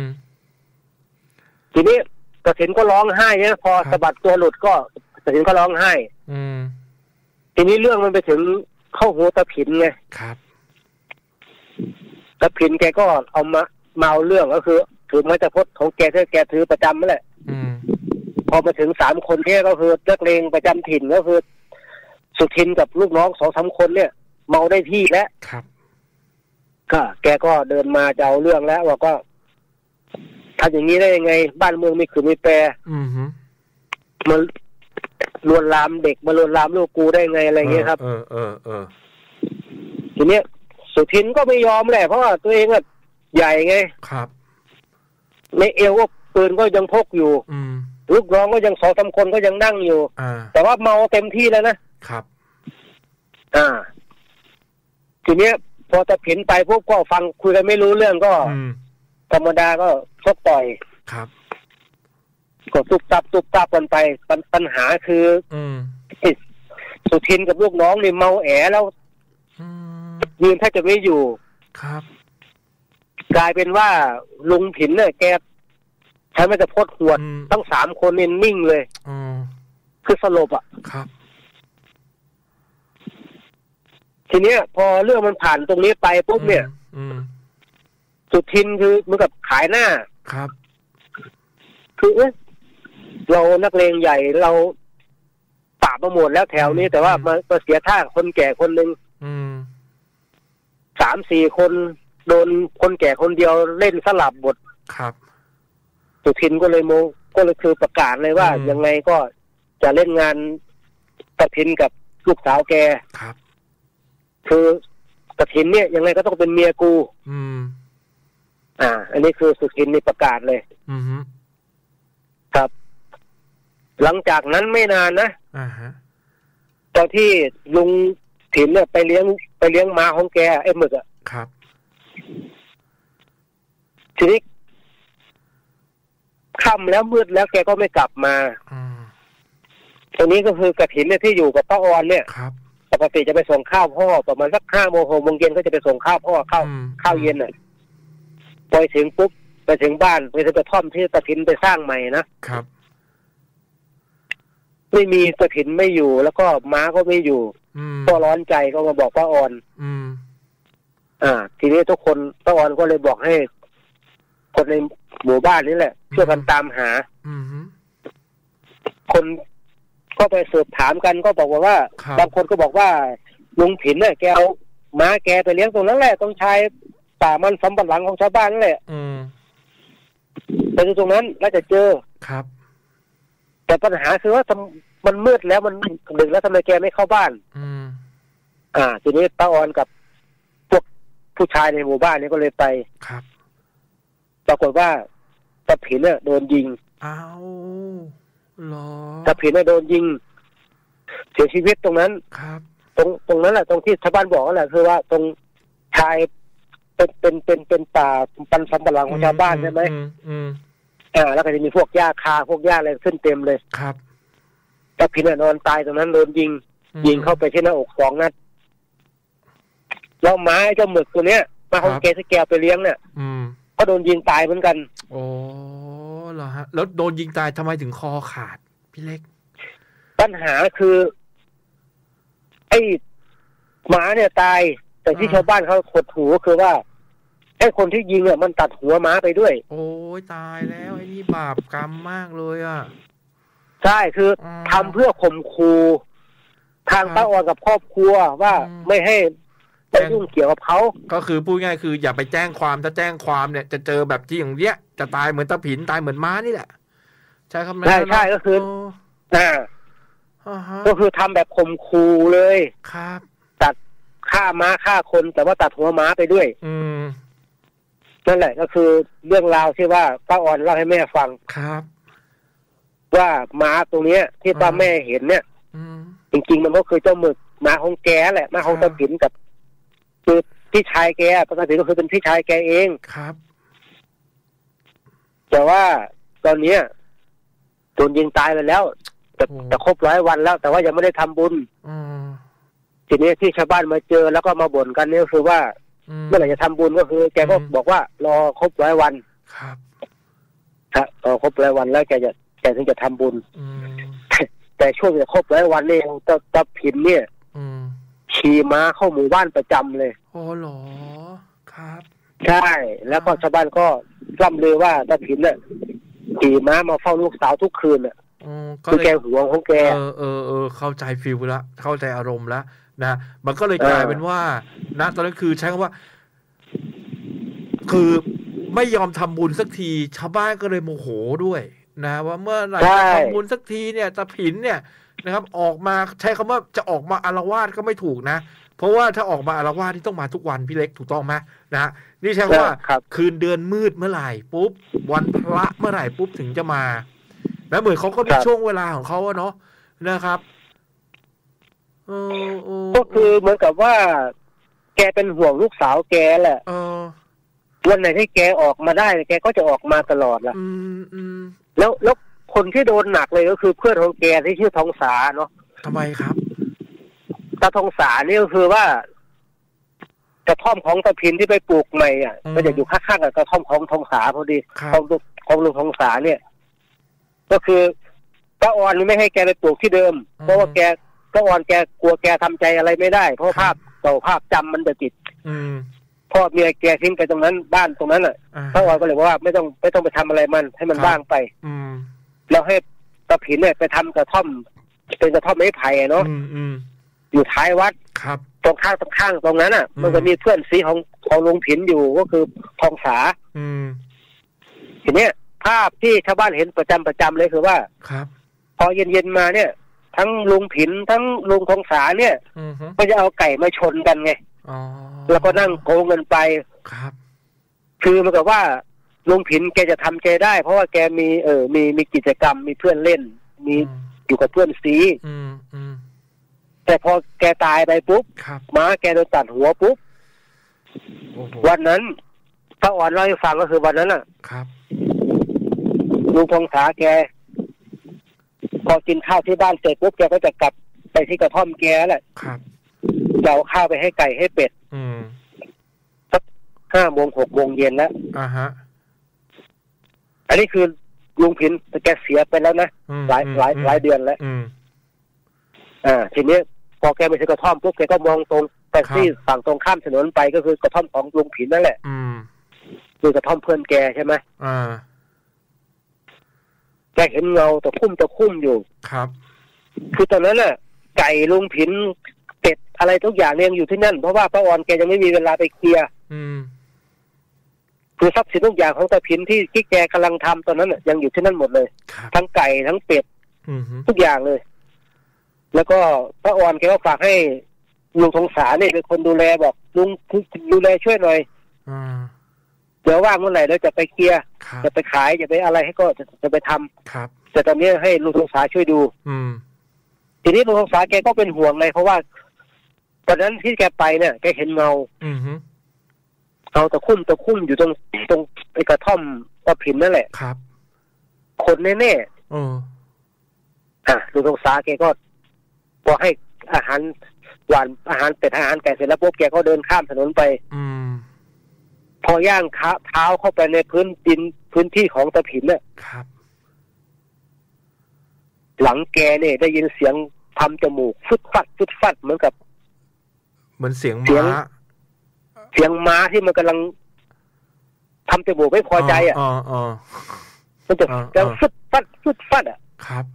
ทีนี้กสินก็ร้องไห้เนี่ยพอสะบัดตัวหลุดก็กสินก็ร้องไห้ทีนี้เรื่องมันไปถึงเข้าหูตะผินไงครับตะผินแกก็เอามาเมาเรื่องก็คือถือไม้ตะพดของแกที่แกถือประจำนั่นแหละพอมาถึงสามคนเนี่ยก็คือนักเลงประจำถิ่นก็คือสุทินกับลูกน้องสองสามคนเนี่ยเมาได้ที่แล้วครับก็แกก็เดินมาจะเอาเรื่องแล้วว่าก็ทำอย่างนี้ได้ยังไงบ้านเมืองไม่คือไม่แปรมันลวนลามเด็กมาลวนลามลูกกูได้ไงอะไรเงี้ยครับเออเออเออทีนี้สุทินก็ไม่ยอมแหละเพราะว่าตัวเองอ่ะใหญ่ไงครับในเอวก็ปืนก็ยังพกอยู่ลูกน้องก็ยังสองสามคนก็ยังนั่งอยู่แต่ว่าเมาเต็มที่แล้วนะครับอ่าทีเนี้ยพอจะผินไปพวกก็ฟังคุยกันไม่รู้เรื่องก็ธรรมดาก็ชกต่อยครับก็ตุบตับตุบตับกันไปปัญหาคือสุทินกับลูกน้องนี่เมาแอแล้วยืนแทบจะไม่อยู่ครับกลายเป็นว่าลุงผินเนี่ยแกใช้ไม้ตะพดหวดทั้งสามคนนี่นิ่งเลยคือสลบอ่ะครับทีเนี้ยพอเรื่องมันผ่านตรงนี้ไปปุ๊บเนี่ยสุทินคือเหมือนกับขายหน้าครับคือเอ๊ะเรานักเลงใหญ่เราปราบมาหมดแล้วแถวนี้แต่ว่ามาเสียท่าคนแก่คนหนึ่งสามสี่คนโดนคนแก่คนเดียวเล่นสลับบทครับสุทินก็เลยโมก็เลยคือประกาศเลยว่ายังไงก็จะเล่นงานกฐินกับลูกสาวแกครับคือกฐินเนี่ยยังไงก็ต้องเป็นเมียกูอืมอ่าอันนี้คือสุทินนี่ประกาศเลยอือฮึครับหลังจากนั้นไม่นานนะอ่าฮะตอนที่ลุงถินเนี่ยไปเลี้ยงไปเลี้ยงม้าของแกไอ้หมึกอ่ะครับทีนี้ค่ำแล้วมืดแล้วแกก็ไม่กลับมาตรงนี้ก็คือกฐินเนี่ยที่อยู่กับป้าออนเนี่ยปกติจะไปส่งข้าวพ่อประมาณสักห้าโมงหกโมงเย็นก็จะไปส่งข้าวพ่อข้าวข้าวเย็นอ่ะไปถึงปุ๊บไปถึงบ้านไปถึงกระท่อมที่กฐินไปสร้างใหม่นะครับไม่มีกฐินไม่อยู่แล้วก็ม้าก็ไม่อยู่ก็ร้อนใจก็มาบอกป้าออนอ่าทีนี้ทุกคนป้าออนก็เลยบอกให้คนในหมู่บ้านนี่แหละช่วยกันตามหาคนก็ไปสืบถามกันก็บอกว่าบางคนก็บอกว่าลุงผินเนี่ยแกเอาม้าแกไปเลี้ยงตรงนั้นแหละตรงชายป่ามันสำปะหลังของชาวบ้านนั่นแหละไปตรงนั้นแล้วจะเจอครับแต่ปัญหาคือว่ามันมืดแล้วมันดึกแล้วทำไมแกไม่เข้าบ้านอ่าทีนี้ป้าออนกับพวกผู้ชายในหมู่บ้านนี้ก็เลยไปครับปรากฏว่าตะผินเนี่ยโดนยิงอ้าวหรอตะผินเนี่ยโดนยิงเสียชีวิตตรงนั้นครับตรงตรงนั้นแหละตรงที่ชาวบ้านบอกนั่นแหละคือว่าตรงชายเป็นเป็นเป็นเป็นป่าปันสำปะหลังของชาวบ้านใช่ไหมอืมอ่าแล้วก็จะมีพวกหญ้าคาพวกหญ้าอะไรขึ้นเต็มเลยครับตะผินเนี่ยนอนตายตรงนั้นโดนยิงยิงเข้าไปที่หน้าอกสองนัดแล้วไม้เจ้าหมึกตัวเนี้ยมาของแกที่แกไปเลี้ยงเนี่ยก็โดนยิงตายเหมือนกันโอ้เหรอฮะแล้วโดนยิงตายทำไมถึงคอขาดพี่เล็กปัญหาคือไอ้หมาเนี่ยตายแต่ที่ชาวบ้านเขาขดหูคือว่าไอ้คนที่ยิงอ่ะมันตัดหัวม้าไปด้วยโอ้ยตายแล้วไอ้นี่บาปกรรมมากเลยอ่ะใช่คือทำเพื่อข่มขู่ทางป้าออนกับครอบครัวว่าไม่ให้ไปยุ่งเกี่ยวกับเขาก็คือพูดง่ายคืออย่าไปแจ้งความถ้าแจ้งความเนี่ยจะเจอแบบที่อย่างเนี้ยจะตายเหมือนตะผินตายเหมือนม้านี่แหละใช่ครับใช่ใช่ก็คืออ่าก็คือทำแบบข่มขู่เลยครับตัดฆ่าม้าฆ่าคนแต่ว่าตัดหัวม้าไปด้วยอืมนั่นแหละก็คือเรื่องราวที่ว่าป้าออนเล่าให้แม่ฟังครับว่าม้าตรงเนี้ยที่ป้าแม่เห็นเนี่ยจริงๆมันก็คือเจ้าหมึกม้าของแกแหละม้าของตะผินกับคือพี่ชายแกปกติก็คือเป็นพี่ชายแกเองครับแต่ว่าตอนนี้โดนยิงตายไปแล้วจะจะครบร้อยวันแล้วแต่ว่ายังไม่ได้ทำบุญทีนี้ที่ชาวบ้านมาเจอแล้วก็มาบ่นกันนี่ก็คือว่าเมื่อไหร่จะทำบุญก็คือแกก็บอกว่ารอครบร้อยวันครับครับรอครบร้อยวันแล้วแกจะแกถึงจะทำบุญแต่ช่วงจะครบร้อยวันนี่ตาตาผินเนี่ยขี่ม้าเข้าหมู่บ้านประจำเลยโอ้หรอครับใช่แล้วก็ชาวบ้านก็ร่ำลือว่าตาผินเนี่ยขี่ม้ามาเฝ้าลูกสาวทุกคืนอ่ะคือแกหวงของแกเออเออเออเข้าใจฟีลละเข้าใจอารมณ์ละนะมันก็เลยกลายเป็นว่านะตอนนั้นคือใช้คำว่าคือไม่ยอมทำบุญสักทีชาวบ้านก็เลยโมโหด้วยนะว่าเมื่อไหร่จะทำบุญสักทีเนี่ยตาผินเนี่ยนะครับออกมาใช้คำว่าจะออกมาอาละวาดก็ไม่ถูกนะเพราะว่าถ้าออกมาอาละวาดที่ต้องมาทุกวันพี่เล็กถูกต้องไหมนะนี่ใช่ว่าคืนเดือนมืดเมื่อไหร่ปุ๊บวันพระเมื่อไหร่ปุ๊บถึงจะมาแล้วเหมือนเขาก็มีช่วงเวลาของเขาเนาะนะครับก็คือเหมือนกับว่าแกเป็นห่วงลูกสาวแกแหละวันไหนที่แกออกมาได้แกก็จะออกมาตลอดแหละแล้วแล้วคนที่โดนหนักเลยก็คือเพื่อนของแกที่ชื่อทองสาเนาะทำไมครับตาทองสานี่ก็คือว่ากระท่อมของตาพินที่ไปปลูกใหม่อ่ะก็จะอยู่ข้างๆกับกระท่อมของทองสาพอดีของของลุงทองสาเนี่ยก็คือป้าออนนี่ไม่ให้แกไปปลูกที่เดิมเพราะว่าแกป้าออนแกกลัวแกทำใจอะไรไม่ได้เพราะภาพเก่าภาพจำมันจะติดพ่อเมียแกทิ้งไปตรงนั้นบ้านตรงนั้นอ่ะป้าออนก็เลยว่าไม่ต้องไม่ต้องไปทำอะไรมันให้มันว่างไปแล้วให้ตาผินเนี่ยไปทำกระท่อมเป็นกระท่อมไม้ไผ่เนาะอยู่ท้ายวัดครับตรงข้างตรงข้างตรงนั้นอ่ะมันจะมีเพื่อนซีของของลุงผินอยู่ก็คือทองสาทีเนี้ยภาพที่ชาวบ้านเห็นประจำประจำเลยคือว่าครับพอเย็นๆมาเนี่ยทั้งลุงผินทั้งลุงทองสาเนี่ยก็จะเอาไก่มาชนกันไงแล้วก็นั่งโกงเงินไปครับคือมันกับว่าลุงผินแกจะทำใจได้เพราะว่าแกมีเออมีมีกิจกรรมมีเพื่อนเล่นมีอยู่กับเพื่อนซีแต่พอแกตายไปปุ๊บม้าแกโดนตัดหัวปุ๊บวันนั้นป้าอ่อนเล่าให้ฟังก็คือวันนั้นอ่ะลุงทองสาแกพอกินข้าวที่บ้านเสร็จปุ๊บแกก็จะกลับไปที่กระท่อมแกแหละจะเอาข้าวไปให้ไก่ให้เป็ดสักห้าโมงหกโมงเย็นแล้วอ่าฮะอันนี้คือลุงผินแกเสียไปแล้วนะหลายหลายหลายเดือนแล้วอ่าทีนี้พอแกไปที่กระท่อมปุ๊บแกก็มองตรงไปที่ฝั่งตรงข้ามถนนไปก็คือกระท่อมของลุงผินนั่นแหละคือกระท่อมเพื่อนแกใช่ไหมอ่าแกเห็นเงาตะคุ่มตะคุ่มอยู่ครับคือตอนนั้นน่ะไก่ลุงผินเป็ดอะไรทุกอย่างเนี่ยอยู่ที่นั่นเพราะว่าป้าออนแกยังไม่มีเวลาไปเคลียร์คือทรัพย์สินทุกอย่างของตาผินที่ที่แกกำลังทำตอนนั้นน่ะยังอยู่ที่นั่นหมดเลยทั้งไก่ทั้งเป็ดทุกอย่างเลยแล้วก็ป้าออนแกก็ฝากให้ลุงทองสาเนี่ยเป็นคนดูแลบอกลุงดูแลช่วยหน่อยเดี๋ยวว่างเมื่อไหร่เราจะไปเคลียร์จะไปขายจะไปอะไรให้ก็จะจะไปทำแต่ตอนนี้ให้ลุงทองสาช่วยดูทีนี้ลุงทองสาแกก็เป็นห่วงเลยเพราะว่าตอนนั้นที่แกไปเนี่ยแกเห็นเงาเงาตะคุ่มตะคุ่มอยู่ตรงตรงไอ้กระท่อมตะผินนั่นแหละครับคนแน่ๆอ๋ออ่ะลุงทองสาแกก็พอให้อาหารหวานอาหารเป็ดอาหารไก่เสร็จแล้วปุ๊บแกก็เดินข้ามถนนไปพอย่างขาเท้าเข้าไปในพื้นดินพื้นที่ของตะผินเนี่ยหลังแกเนี่ยได้ยินเสียงทำจมูกฟึดฟัดฟึดฟัดเหมือนกับเหมือนเสียงม้าเสียงม้าที่มันกำลังทำจมูกไม่พอใจอ่ะมันจะจะฟึดฟัดฟึดฟัดอ่ะครับ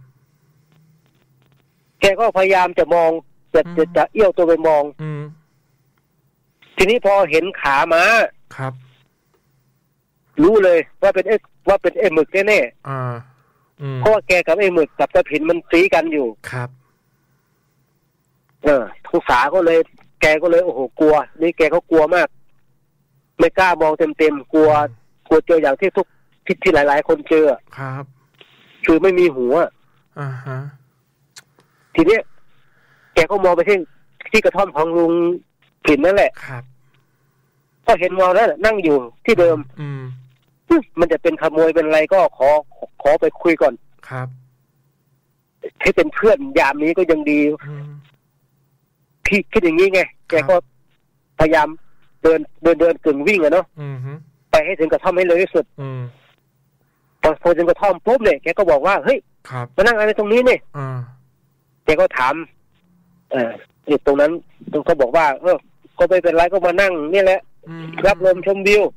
แกก็พยายามจะมองจะจะจะเอี้ยวตัวไปมองทีนี้พอเห็นขาม้าครับรู้เลยว่าเป็นเอว่าเป็นไอ้หมึกแน่ๆอ่าเพราะว่าแกกับไอ้หมึกกับตะผินมันซีกันอยู่ครับเออทุกสาก็เลยแกก็เลยโอ้โหกลัวนี่แกเขากลัวมากไม่กล้ามองเต็มๆกลัวกลัวเจออย่างที่ทุกที่ที่หลายๆคนเจอครับคือไม่มีหัวอ่าฮะทีนี้แกก็มองไปที่ที่กระท่อมของลุงผินนั่นแหละครับก็เห็นเงาแล้วนั่งอยู่ที่เดิมมันจะเป็นขโมยเป็นอะไรก็ขอขอไปคุยก่อนครับให้เป็นเพื่อนยามนี้ก็ยังดีพี่คิดอย่างนี้ไงแกก็พยายามเดินเดินเดินกึ่งวิ่งอะเนาะไปให้ถึงกระท่อมให้เร็วที่สุดพอพอถึงกระท่อมปุ๊บเนี่ยแกก็บอกว่าเฮ้ยมานั่งอะไรตรงนี้เนี่ยแกก็ถามเออตรงนั้นตรงเขาบอกว่าเออก็ไม่เป็นไรก็มานั่งนี่แหละรับลมชมวิว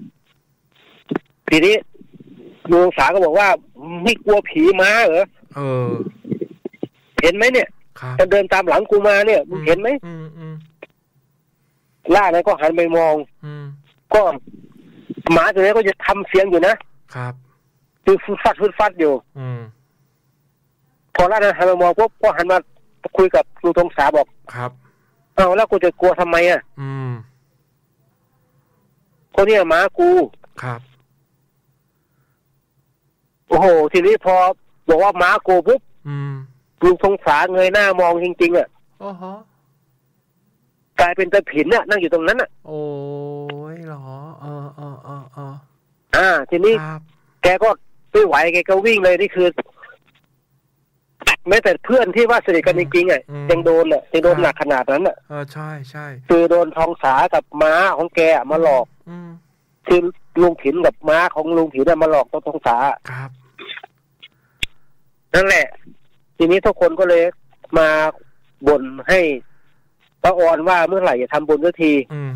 ทีนี้ลุงสาก็บอกว่าไม่กลัวผีมาเหรอเออเห็นไหมเนี่ยจะเดินตามหลังกูมาเนี่ยมึงเห็นไหมล่านั้นก็หันไปมองก็หมาตัวนี้ก็จะทำเสียงอยู่นะครับคือฟุดฟัดฟุดฟัดอยู่พอล่านั้นหันไปมองปุ๊บก็หันมาคุยกับลุงทองสาบอกครับเอาแล้วกูจะกลัวทำไมอ่ะคนนี้หมากูครับโอ้โหทีนี้พอบอกว่าหมากูปุ๊บลุงทองสาเงยหน้ามองจริงๆอ่ะโอ้โหกลายเป็นตะผินน่ะนั่งอยู่ตรงนั้นอ่ะโอ้ยเหรอเออเออเออเอออ่าทีนี้แกก็ไม่ไหวแกก็วิ่งเลยนี่คือแม้แต่เพื่อนที่ว่าสนิทกันจริงๆอ่ะยังโดนอ่ะยังโดนหนักขนาดนั้นอ่ะเออใช่ใช่คือโดนทองสากับม้าของแกมาหลอกคือลุงผินกับม้าของลุงผินน่ะมาหลอกตัวทองสาครับนั่นแหละทีนี้ทุกคนก็เลยมาบ่นให้ป้าออนว่าเมื่อไหร่จะทำบุญสักที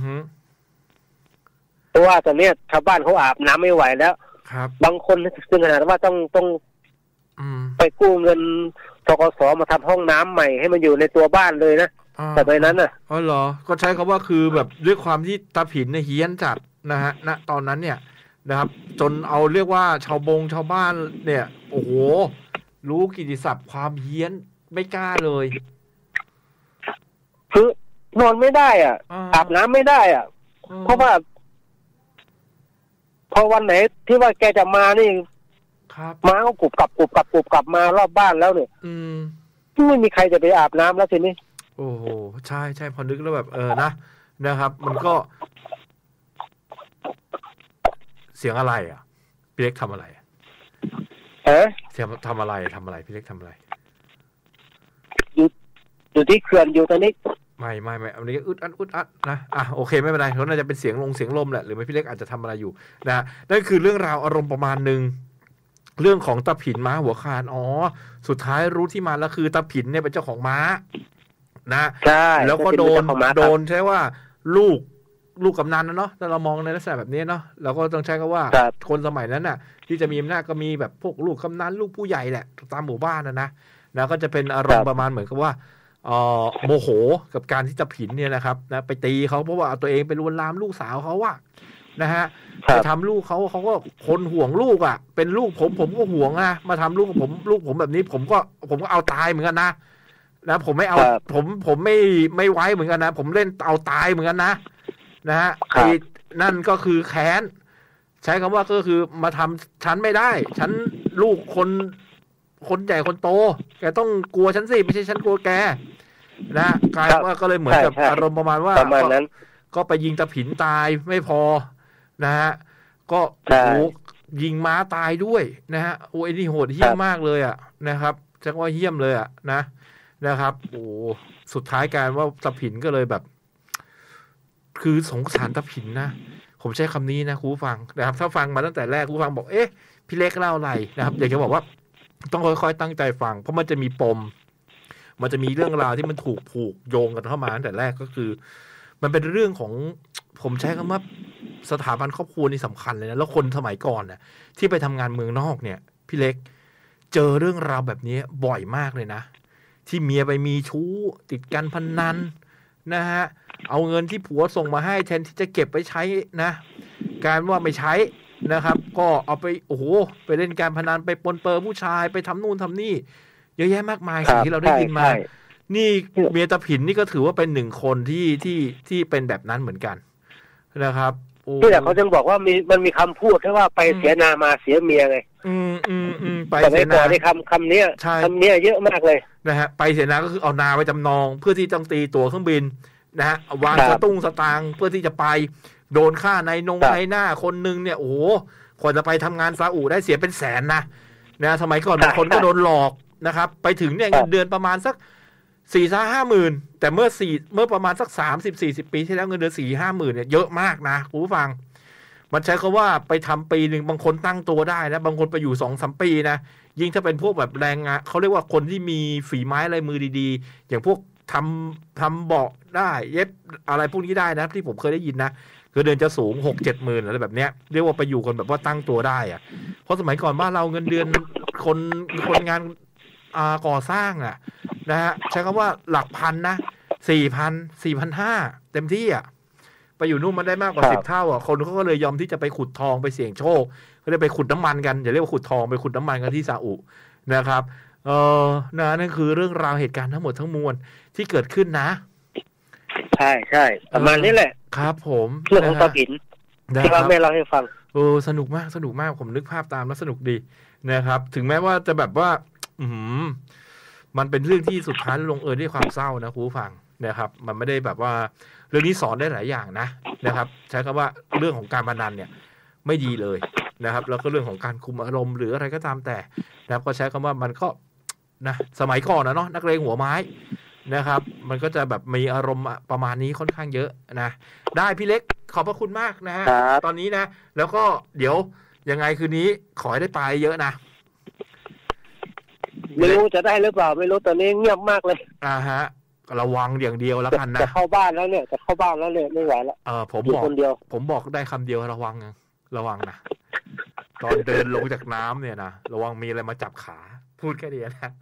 เพราะว่าตอนนี้ชาวบ้านเขาอาบน้ำไม่ไหวแล้วครับบางคนถึงขนาดว่าต้องต้องไปกู้เงินธกส.มาทำห้องน้ำใหม่ให้มันอยู่ในตัวบ้านเลยนะแต่ในนั้นน่ะอ๋อเหรอก็ใช้คำว่าคือแบบด้วยความที่ตาผินเนี่ยเฮี้ยนจัดนะฮะณตอนนั้นเนี่ยนะครับจนเอาเรียกว่าชาวบงชาวบ้านเนี่ยโอ้โหรู้กิตติศัพท์ความเฮี้ยนไม่กล้าเลยคือนอนไม่ได้อ่ะอาบน้ำไม่ได้อ่ะเพราะว่าพอวันไหนที่ว่าแกจะมานี่ม้าก็กรุบกลับกรุบกลับกรุบกลับมารอบบ้านแล้วเนี่ยไม่มีใครจะไปอาบน้ำแล้วทีนี้โอ้โหใช่ใช่พอนึกแล้วแบบเออนะนะครับมันก็เสียงอะไรอ่ะพี่เล็กทำอะไรเอ๊ะเสียงทำอะไรทำอะไรพี่เล็กทำอะไรอยู่อยู่ที่เขื่อนอยู่ตอนนี้ไม่ไม่ไม่อันนี้อึดอัดอึดอัดนะอ่ะโอเคไม่เป็นไรเพราะน่าจะเป็นเสียงลงเสียงลมแหละหรือไม่พี่เล็กอาจจะทำอะไรอยู่นะนั่นคือเรื่องราวอารมณ์ประมาณนึงเรื่องของตาผินม้าหัวคานอ๋อสุดท้ายรู้ที่มาแล้วคือตาผินเนี่ยเป็นเจ้าของม้านะใช่แล้วก็โดนโดนใช่ว่าลูกลูกกำนันนะเนาะถ้าเรามองในลักษณะแบบนี้เนาะเราก็ต้องใช้คำว่าคนสมัยนั้นน่ะที่จะมีอำนาจก็มีแบบพวกลูกกำนันลูกผู้ใหญ่แหละตามหมู่บ้านนะนะแล้วก็จะเป็นอารมณ์ประมาณเหมือนกับว่าเอ่อโมโหกับการที่ตาผินเนี่ยนะครับนะไปตีเขาเพราะว่าตัวเองไปลวนลามลูกสาวเขาว่านะฮะไปทำลูกเขาเขาก็คนห่วงลูกอ่ะเป็นลูกผมผมก็ห่วงนะมาทำลูกผมลูกผมแบบนี้ผมก็ผมก็เอาตายเหมือนกันนะนะผมไม่เอาผมผมไม่ไม่ไว้เหมือนกันนะผมเล่นเอาตายเหมือนกันนะนะฮะไอ้นั่นก็คือแค้นใช้คำว่าก็คือมาทำฉันไม่ได้ฉันลูกคนคนใหญ่คนโตแกต้องกลัวฉันสิไม่ใช่ฉันกลัวแกนะกลายว่าก็เลยเหมือนกับอารมณ์ประมาณว่าก็ไปยิงตะผินตายไม่พอนะฮะก็โอ้ยิงม้าตายด้วยนะฮะโอ้ไอ้นี่โหดเหี้ยมมากเลยอ่ะนะครับจังว่าเหี้ยมเลยอ่ะนะนะครับโอ้สุดท้ายกลายว่าตะผินก็เลยแบบคือสงสารตะผินนะผมใช้คำนี้นะครูฟังนะครับถ้าฟังมาตั้งแต่แรกครูฟังบอกเอ๊ะพี่เล็กเล่าอะไรนะครับอยากจะบอกว่าต้องค่อยๆตั้งใจฟังเพราะมันจะมีปมมันจะมีเรื่องราวที่มันถูกผูกโยงกันเข้ามาตั้งแต่แรกก็คือมันเป็นเรื่องของผมใช้คำว่าสถาบันครอบครัวนี่สำคัญเลยนะแล้วคนสมัยก่อนเนี่ยที่ไปทำงานเมืองนอกเนี่ยพี่เล็กเจอเรื่องราวแบบนี้บ่อยมากเลยนะที่เมียไปมีชู้ติดการพนันนะฮะเอาเงินที่ผัวส่งมาให้แทนที่จะเก็บไปใช้นะการว่าไม่ใช้นะครับก็เอาไปโอ้โหไปเล่นการพนันไปปนเปื้อนผู้ชายไปทำนู่นทำนี่เยอะแยะมากมายสิ่งที่เราได้ยินมานี่เมียตะผินนี่ก็ถือว่าเป็นหนึ่งคนที่ที่ที่เป็นแบบนั้นเหมือนกันนะครับที่แต่เขาจึงบอกว่ามีมันมีคำพูดแค่ว่าไปเสียนามาเสียเมียไงอืมอืมอืมไปเสียนาในคำคำนี้คำนี้เยอะมากเลยนะฮะไปเสียนาก็คือเอานาไปจำนองเพื่อที่ต้องตีตั๋วเครื่องบินนะฮะวางสตุ้งสตางค์เพื่อที่จะไปโดนฆ่าในนงในหน้าคนนึงเนี่ยโอ้โหกว่าจะไปทำงานซาอุได้เสียเป็นแสนนะนะสมัยก่อนบางคนก็โดนหลอกนะครับไปถึงเนี่ยเงินเดือนประมาณสักสี่ห้าห้าหมื่นแต่เมื่อสี่เมื่อประมาณสักสามสิบสี่สิบปีที่แล้วเงินเดือนสี่ห้าหมื่นเนี่ยเยอะมากนะคุณผู้ฟังมันใช้คำว่าไปทำปีหนึ่งบางคนตั้งตัวได้นะบางคนไปอยู่สองสามปีนะยิ่งถ้าเป็นพวกแบบแรงงานเขาเรียกว่าคนที่มีฝีไม้ลายมือดีๆอย่างพวกทำทำเบาะได้เย็บอะไรพวกนี้ได้นะที่ผมเคยได้ยินนะคือเดือนจะสูงหกเจ็ดหมื่นอะไรแบบเนี้ยเรียกว่าไปอยู่คนแบบว่าตั้งตัวได้อะเพราะสมัยก่อนบ้านเราเงินเดือนคนคนงานอ่าก่อสร้างอ่ะนะฮะใช้คำว่าหลักพันนะสี่พันสี่พันห้าเต็มที่อ่ะไปอยู่นู่นมันได้มากกว่าสิบเท่าอ่ะคนเขาก็เลยยอมที่จะไปขุดทองไปเสี่ยงโชคก็เลยไปขุดน้ำมันกันอย่าเรียกว่าขุดทองไปขุดน้ำมันกันที่ซาอุนะครับเออนะนั่นคือเรื่องราวเหตุการณ์ทั้งหมดทั้งมวลที่เกิดขึ้นนะใช่ใช่ประมาณนี้แหละครับผมเรื่องของตะกินที่ว่าแม่เราให้ฟังโอ้สนุกมากสนุกมากผมนึกภาพตามแล้วสนุกดีนะครับถึงแม้ว่าจะแบบว่าอืมมันเป็นเรื่องที่สุดท้ายลงเอยด้วยความเศร้านะคุณผู้ฟังนะครับมันไม่ได้แบบว่าเรื่องนี้สอนได้หลายอย่างนะนะครับใช้คำว่าเรื่องของการพนันเนี่ยไม่ดีเลยนะครับแล้วก็เรื่องของการคุมอารมณ์หรืออะไรก็ตามแต่นะครับก็ใช้คำว่ามันก็นะสมัยก่อนนะเนาะนักเลงหัวไม้นะครับมันก็จะแบบมีอารมณ์ประมาณนี้ค่อนข้างเยอะนะได้พี่เล็กขอบพระคุณมากนะฮะตอนนี้นะแล้วก็เดี๋ยวยังไงคืนนี้ขอให้ได้ไปเยอะนะไม่รู้จะได้หรือเปล่าไม่รู้ตอนนี้เงียบมากเลยอ่าฮะระวังอย่างเดียวแล้วกันนะจะเข้าบ้านแล้วเนี่ยจะเข้าบ้านแล้วเนี่ยไม่ไหวแล้วเออผมบอกคนเดียวผมบอกได้คำเดียวระวังระวังนะตอนเดินลงจากน้ำเนี่ยนะระวังมีอะไรมาจับขาพูดแค่นี้นะ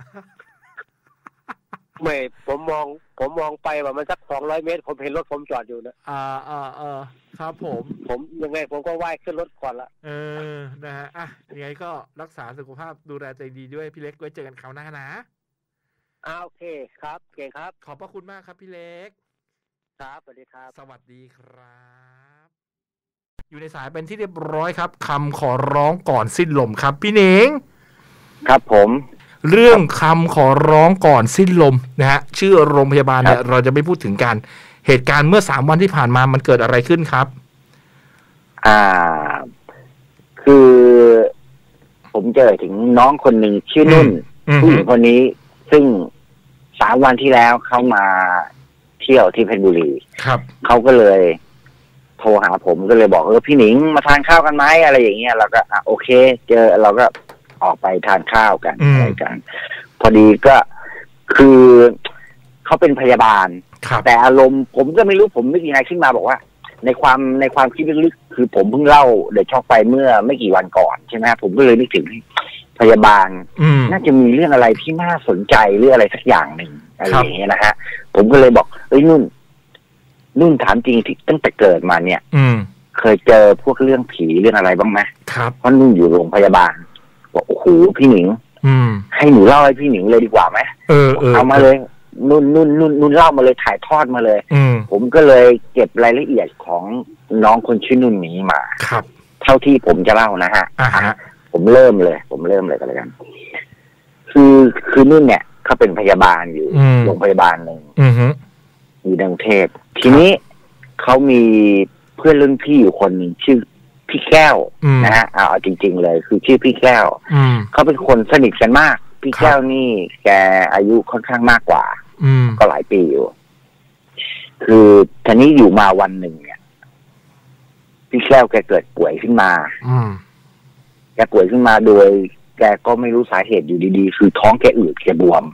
ไม่ผมมองผมมองไปว่ามันสักสองร้อยเมตรผมเห็นรถผมจอดอยู่นะอ่าอ่าอ่าครับผมผมยังไงผมก็ว่ายขึ้นรถก่อนละเออนะฮะอ่ะยังไงก็รักษาสุขภาพดูแลใจดีด้วยพี่เล็กไว้เจอกันคราวหน้านะอ่าโอเคครับเก่งครับขอบพระคุณมากครับพี่เล็กครับสวัสดีครับสวัสดีครับอยู่ในสายเป็นที่เรียบร้อยครับคำขอร้องก่อนสิ้นลมครับพี่เน่งครับผมเรื่องคำขอร้องก่อนสิ้นลมนะฮะชื่อโรงพยาบาลเนี่ยเราจะไม่พูดถึงกันเหตุการณ์เมื่อสามวันที่ผ่านมามันเกิดอะไรขึ้นครับอ่าคือผมเจอถึงน้องคนหนึ่งชื่อนุ่นผู้หญิงคนนี้ซึ่งสามวันที่แล้วเขามาเที่ยวที่เพชรบุรีครับเขาก็เลยโทรหาผมก็เลยบอกเออพี่หนิงมาทานข้าวกันไหมอะไรอย่างเงี้ยเราก็อ่ะโอเคเจอเราก็ออกไปทานข้าวกันอะไรกันพอดีก็คือเขาเป็นพยาบาลแต่อารมณ์ผมก็ไม่รู้ผมไม่กี่นายขึ้นมาบอกว่าในความในความคิดลึกๆคือผมเพิ่งเล่าเดี๋ยวช็อกไปเมื่อไม่กี่วันก่อนใช่ไหมผมก็เลยนึกถึงพยาบาลน่าจะมีเรื่องอะไรที่น่าสนใจหรืออะไรสักอย่างหนึ่งอะไรอย่างเงี้ยนะฮะผมก็เลยบอกเอ้ยนุ่นนุ่นถามจริงที่ตั้งแต่เกิดมาเนี่ยเคยเจอพวกเรื่องผีเรื่องอะไรบ้างไหมครับเพราะนุ่นอยู่โรงพยาบาลบอกโอ้โหพี่หนิงให้หนูเล่าให้พี่หนิงเลยดีกว่าไหมเออเออเอามาเลยนุ่นนุ่นนุ่นนุ่นเล่ามาเลยถ่ายทอดมาเลยผมก็เลยเก็บรายละเอียดของน้องคนชื่อนุ่นนี้มาครับเท่าที่ผมจะเล่านะฮะผมเริ่มเลยผมเริ่มเลยก็แล้วกันคือคือนุ่นเนี่ยเขาเป็นพยาบาลอยู่โรงพยาบาลหนึ่งอยู่ในกรุงเทพทีนี้เขามีเพื่อนรุ่นพี่อยู่คนหนึ่งชื่อพี่แก้วนะฮะเอาจริงๆเลยคือชื่อพี่แก้วเขาเป็นคนสนิทกันมากพี่แก้วนี่แกอายุค่อนข้างมากกว่าก็หลายปีอยู่คือทีนี้อยู่มาวันหนึ่งเนี่ยพี่แก้วแกเกิดป่วยขึ้นมาแกป่วยขึ้นมาโดยแกก็ไม่รู้สาเหตุอยู่ดีๆคือท้องแกอืดแกบวม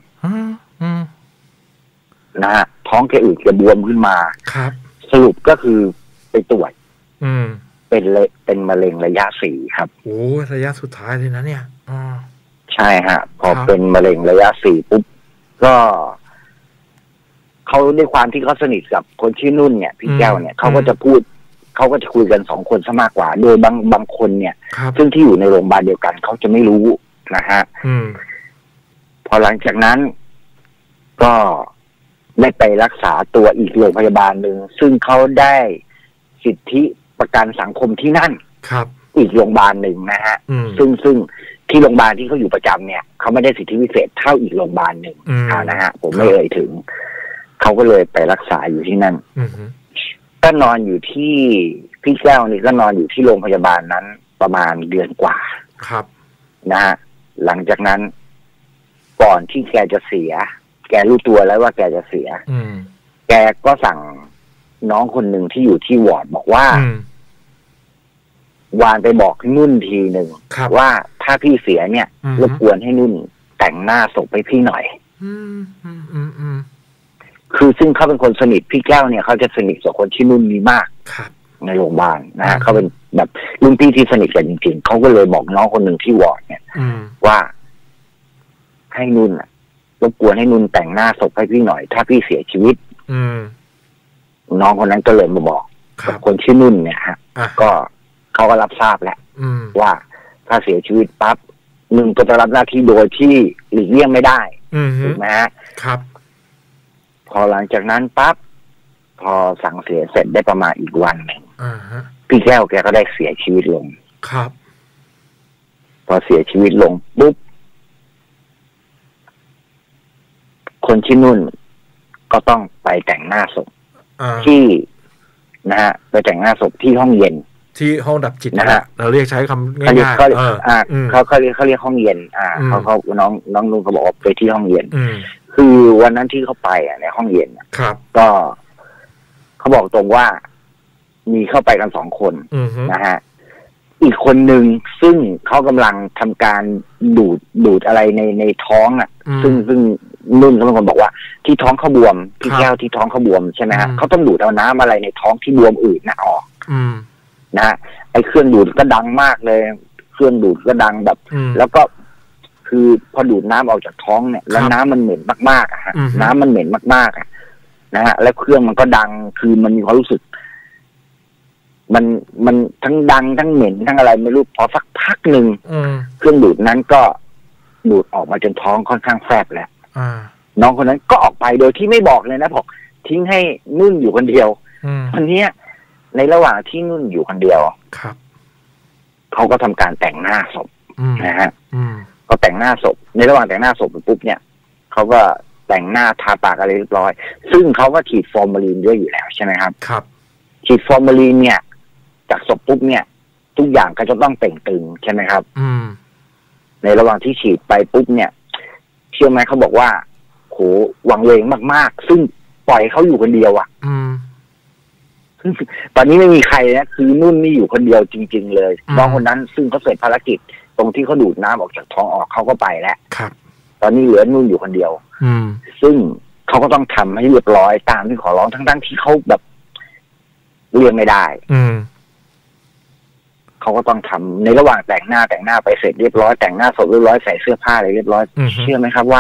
นะฮะท้องแกอืดแกบวมขึ้นมาครับสรุปก็คือไปตรวจเป็นเลเป็นมะเร็งระยะสี่ครับโอ้ระยะสุดท้ายเลยนะเนี่ยอ๋อใช่ฮะพอเป็นมะเร็งระยะสี่ปุ๊บก็เขาด้วยความที่เขาสนิทกับคนชื่อนุ่นเนี่ยพี่แก้วเนี่ยเขาก็จะพูดเขาก็จะคุยกันสองคนซะมากกว่าโดยบางบางคนเนี่ยซึ่งที่อยู่ในโรงพยาบาลเดียวกันเขาจะไม่รู้นะฮะพอหลังจากนั้นก็ได้ไปรักษาตัวอีกโรงพยาบาลหนึ่งซึ่งเขาได้สิทธิประกันสังคมที่นั่นครับอีกโรงพยาบาลหนึ่งนะฮะซึ่งซึ่งที่โรงพยาบาลที่เขาอยู่ประจำเนี่ยเขาไม่ได้สิทธิพิเศษเท่าอีกโรงพยาบาลหนึ่งนะฮะผมไม่เอ่ยถึงเขาก็เลยไปรักษาอยู่ที่นั่นก็นอนอยู่ที่พี่แก้วนี่ก็นอนอยู่ที่โรงพยาบาลนั้นประมาณเดือนกว่าครับนะฮะหลังจากนั้นก่อนที่แกจะเสียแกรู้ตัวแล้วว่าแกจะเสียแกก็สั่งน้องคนหนึ่งที่อยู่ที่วอร์ดบอกว่าวานไปบอกนุ่นทีหนึ่งว่าถ้าพี่เสียเนี่ยรบกวนให้นุ่นแต่งหน้าศพให้พี่หน่อยคือซึ่งเขาเป็นคนสนิทพี่แก้วเนี่ยเขาจะสนิทกับคนที่นุ่นมีมากในโรงพยาบาลนะฮะเขาเป็นแบบรุ่นพี่ที่สนิทกันจริงๆเขาก็เลยบอกน้องคนหนึ่งที่วอร์ดเนี่ยว่าให้นุ่นรบกวนให้นุ่นแต่งหน้าศพให้พี่หน่อยถ้าพี่เสียชีวิตน้องคนนั้นก็เลยมาบอกกับคนชื่อนุ่นเนี่ยฮะก็เขาก็รับทราบแล้วว่าถ้าเสียชีวิตปั๊บมึงก็จะรับหน้าที่โดยที่หลีกเลี่ยงไม่ได้ถูกไหมฮะครับพอหลังจากนั้นปั๊บพอสั่งเสียเสร็จได้ประมาณอีกวันหนึ่งพี่แก้วแกก็ได้เสียชีวิตลงครับพอเสียชีวิตลงปุ๊บคนชื่อนุ่นก็ต้องไปแต่งหน้าศพที่นะฮะไปแต่งหน้าศพที่ห้องเย็นที่ห้องดับจิตนะฮะเราเรียกใช้คำง่ายๆเขาอ่าเขาเขาเรียกเขาเรียกห้องเย็นอ่าเขาเขาน้องน้องนุ่นเขาบอกว่าไปที่ห้องเย็นคือวันนั้นที่เขาไปอ่ะในห้องเย็นครับก็เขาบอกตรงว่ามีเข้าไปกันสองคนนะฮะอีกคนหนึ่งซึ่งเขากำลังทำการดูดดูดอะไรในในท้องอ่ะซึ่งซึ่งนุ่นเขาเป็นคนบอกว่าที่ท้องเขาบวมที่แก้วที่ท้องเขาบวมใช่ไหมฮะเขาต้องดูดเอาน้ำอะไรในท้องที่บวมอื่นน่ะออกนะฮะไอ้เครื่องดูดก็ดังมากเลยเครื่องดูดก็ดังแบบแล้วก็คือพอดูดน้ำออกจากท้องเนี่ยแล้วน้ำมันเหม็นมากๆอะฮะน้ำมันเหม็นมากๆอะนะฮะแล้วเครื่องมันก็ดังคือมันมีความรู้สึกมันมันทั้งดังทั้งเหม็นทั้งอะไรไม่รู้พอสักพักหนึ่งเครื่องดูดนั้นก็ดูดออกมาจนท้องค่อนข้างแฟบแล้วน้องคนนั้นก็ออกไปโดยที่ไม่บอกเลยนะบอกทิ้งให้นุ่นอยู่คนเดียววันนี้ในระหว่างที่นุ่นอยู่คนเดียวครับเขาก็ทำการแต่งหน้าศพนะฮะก็แต่งหน้าศพในระหว่างแต่งหน้าศพปุ๊บเนี่ยเขาก็แต่งหน้าทาปากอะไรเรียบร้อยซึ่งเขาก็ฉีดฟอร์มาลีนด้วยอยู่แล้วใช่ไหมครับครับฉีดฟอร์มาลีนเนี่ยจากศพปุ๊บเนี่ยทุกอย่างก็จะต้องเต่งตึงใช่ไหมครับอืมในระหว่างที่ฉีดไปปุ๊บเนี่ยเชื่อไหมเขาบอกว่าโหวังเวงมากๆซึ่งปล่อยเขาอยู่คนเดียวอ่ะอืมตอนนี้ไม่มีใครนะคือนุ่นนี่อยู่คนเดียวจริงๆเลยน้องคนนั้นซึ่งเขาเสร็จภารกิจตรงที่เขาดูดน้ำออกจากท้องออกเขาก็ไปแล้วครับตอนนี้เหลือนุ่นอยู่คนเดียวอืมซึ่งเขาก็ต้องทำให้เรียบร้อยตามที่ขอร้องทั้งๆที่เขาแบบเรียงไม่ได้อืมเขาก็ต้องทำในระหว่างแต่งหน้าแต่งหน้าไปเสร็จเรียบร้อยแต่งหน้าศพเรียบร้อยใส่เสื้อผ้าอะไรเรียบร้อยเชื่อไหมครับว่า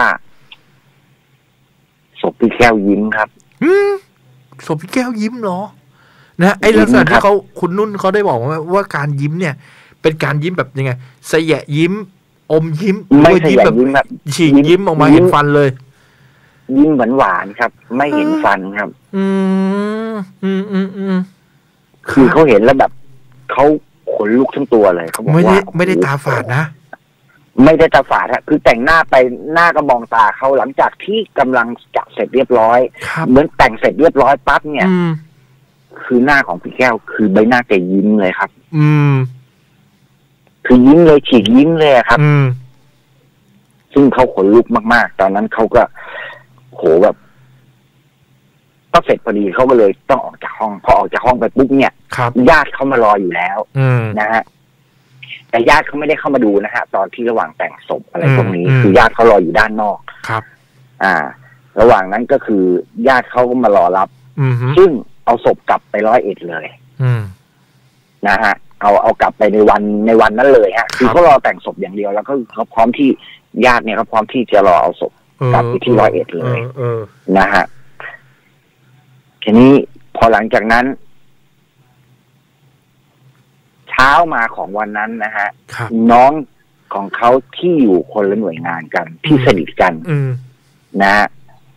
ศพพี่แก้วยิ้มครับศพพี่แก้วยิ้มเหรอนะไอ้ลักษณะที่เขาคุณนุ่นเขาได้บอกว่าว่าการยิ้มเนี่ยเป็นการยิ้มแบบยังไงสยะยิ้มอมยิ้มไม่ยิ้มแบบฉีกยิ้มออกมาเห็นฟันเลยยิ้มหวานหวานครับไม่เห็นฟันครับอืมอืมอืมอืมคือเขาเห็นแล้วแบบเขาขนลุกทั้งตัวเลยเขาบอกว่าไม่ได้ไม่ได้ตาฝาดนะไม่ได้ตาฝาดฮะคือแต่งหน้าไปหน้าก็มองตาเขาหลังจากที่กำลังจับเสร็จเรียบร้อยเหมือนแต่งเสร็จเรียบร้อยปั๊บเนี่ยคือหน้าของพี่แก้วคือใบหน้าแกยิ้มเลยครับอืมคือยิ้มเลยฉีกยิ้มเลยครับอืมซึ่งเขาขนลุกมากๆตอนนั้นเขาก็โหแบบก็เสร็จพอดีเขาก็เลยต้องออกจากห้องพอออกจากห้องไปปุ๊บเนี่ยญาติเขามารออยู่แล้วนะฮะแต่ญาติเขาไม่ได้เข้ามาดูนะฮะตอนที่ระหว่างแต่งศพอะไรพวกนี้คือญาติเขารออยู่ด้านนอกครับอ่าระหว่างนั้นก็คือญาติเขาก็มารอรับซึ่งเอาศพกลับไปร้อยเอ็ดเลยนะฮะเอาเอากลับไปในวันในวันนั้นเลยฮะคือเขารอแต่งศพอย่างเดียวแล้วก็เขาพร้อมที่ญาติเนี่ยเขาพร้อมที่จะรอเอาศพกลับไปที่ร้อยเอ็ดเลยนะฮะทีนี้พอหลังจากนั้นเช้ามาของวันนั้นนะฮะน้องของเขาที่อยู่คนละหน่วยงานกันที่สนิทกันนะฮะ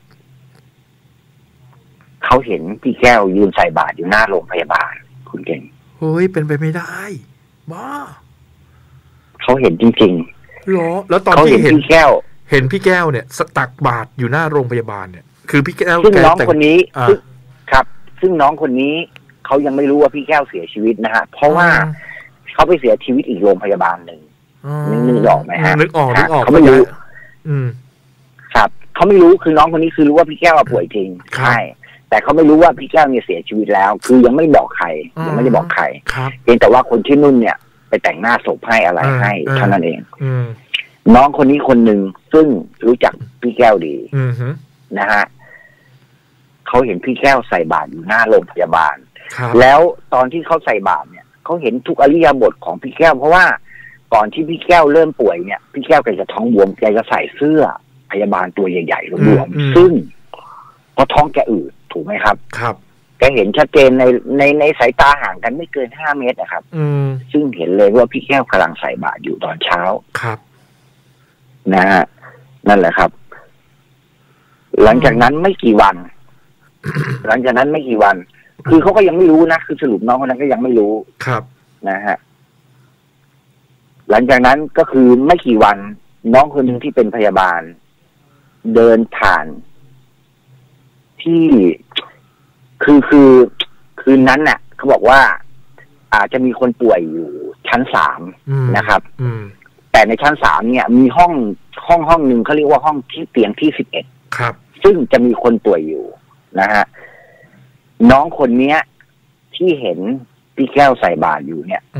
เขาเห็นพี่แก้วยืนใส่บาตรอยู่หน้าโรงพยาบาลคุณเก่งเฮ้ยเป็นไปไม่ได้บ้าเขาเห็นจริงๆหรอแล้วตอนที่เห็นพี่แก้วเห็นพี่แก้วเนี่ยตักบาตรอยู่หน้าโรงพยาบาลเนี่ยคือพี่แก้วซึ่งน้องคนนี้ครับซึ่งน้องคนนี้เขายังไม่รู้ว่าพี่แก้วเสียชีวิตนะฮะเพราะว่าเขาไปเสียชีวิตอีกโรงพยาบาลหนึ่งนึกออกไหมฮะนึกออกนึกออกเขาไม่รู้อืมครับเขาไม่รู้คือน้องคนนี้คือรู้ว่าพี่แก้วป่วยจริงใช่แต่เขาไม่รู้ว่าพี่แก้วเนี่ยเสียชีวิตแล้วคือยังไม่บอกใครยังไม่ได้บอกใครเพียงแต่ว่าคนที่นุ่นเนี่ยไปแต่งหน้าศพให้อะไรให้เท่านั้นเองน้องคนนี้คนหนึ่งซึ่งรู้จักพี่แก้วดีนะฮะเขาเห็นพี่แก้วใส่บาตรอยู่หน้าโรงพยาบาลแล้วตอนที่เขาใส่บาตรเนี่ยเขาเห็นทุกอริยบทของพี่แก้วเพราะว่าก่อนที่พี่แก้วเริ่มป่วยเนี่ยพี่แก้วแกจะท้องบวมแกจะใส่เสื้อพยาบาลตัวใหญ่ๆรวมๆซึ่งเพราะท้องแกอืดถูกไหมครับครับแกเห็นชัดเจนในในในสายตาห่างกันไม่เกินห้าเมตรนะครับอืมซึ่งเห็นเลยว่าพี่แก้วกำลังใส่บาตรอยู่ตอนเช้าครับนะฮะนั่นแหละครับหลังจากนั้นไม่กี่วัน หลังจากนั้นไม่กี่วันคือเขาก็ยังไม่รู้นะคือสรุปน้องคนนั้นก็ยังไม่รู้ครับนะฮะหลังจากนั้นก็คือไม่กี่วันน้องคนหนึ่งที่เป็นพยาบาลเดินผ่านที่คือคือคืนนั้นน่ะเขาบอกว่าอาจจะมีคนป่วยอยู่ชั้นสามนะครับแต่ในชั้นสามเนี่ยมีห้องห้องห้องหนึ่งเขาเรียกว่าห้องที่เตียงที่สิบเอ็ดครับซึ่งจะมีคนป่วยอยู่นะฮะน้องคนเนี้ยที่เห็นพี่แก้วใส่บาตรอยู่เนี่ย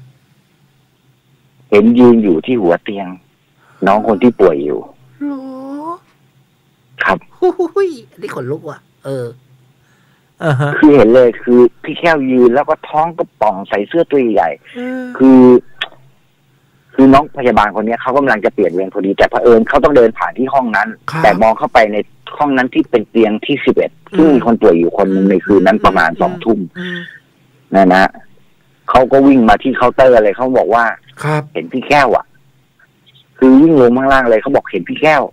เห็นยืนอยู่ที่หัวเตียงน้องคนที่ป่วยอยู่ครับหุ้ยอันนี้ขนลุกว่ะเอออ่าฮะคือเห็นเลยคือพี่แก้วยืนแล้วก็ท้องก็ป่องใส่เสื้อตัวใหญ่คือ คือน้องพยาบาลคนนี้เขากำลังจะเปลี่ยนเวรพอดีแต่เผอิญเขาต้องเดินผ่านที่ห้องนั้นแต่มองเข้าไปในห้องนั้นที่เป็นเตียงที่สิบเอ็ดซึ่งมีคนป่วยอยู่คนหนึ่งในคืนนั้นประมาณสองทุ่มนั่นนะเขาก็วิ่งมาที่เคาน์เตอร์เลยเขาบอกว่าเห็นพี่แก้วอ่ะคือวิ่งลงข้างล่างเลยเขาบอกเห็นพี่แก้ว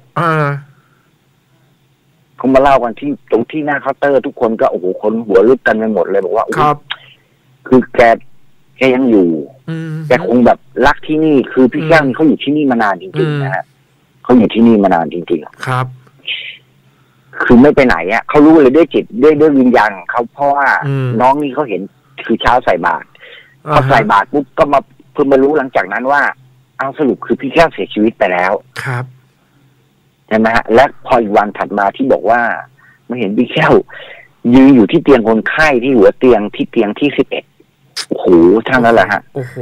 เขามาเล่ากันที่ตรงที่หน้าเคาน์เตอร์ทุกคนก็โอ้โหคนหัวลุกกันไปหมดเลยบอกว่าครับคือแกแกยังอยู่แกคงแบบรักที่นี่คือพี่แก้วเขาอยู่ที่นี่มานานจริงๆนะฮะเขาอยู่ที่นี่มานานจริงๆครับคือไม่ไปไหนอ่ะเขารู้เลยด้วยจิตด้วยด้วยวิญญาณเขาเพราะว่าน้องนี่เขาเห็นคือเช้าใส่บาตรพอใส่บาตรปุ๊บก็มาเพิ่งมารู้หลังจากนั้นว่าเอาสรุปคือพี่แก้วเสียชีวิตไปแล้วครับใช่ไหมฮะและพออีกวันถัดมาที่บอกว่าไม่เห็นพี่แก้วยืนอยู่ที่เตียงคนไข้ที่หัวเตียงที่เตียงที่สิบเอ็ดโอ้โหทั้งนั้นแหละฮะโอ้โห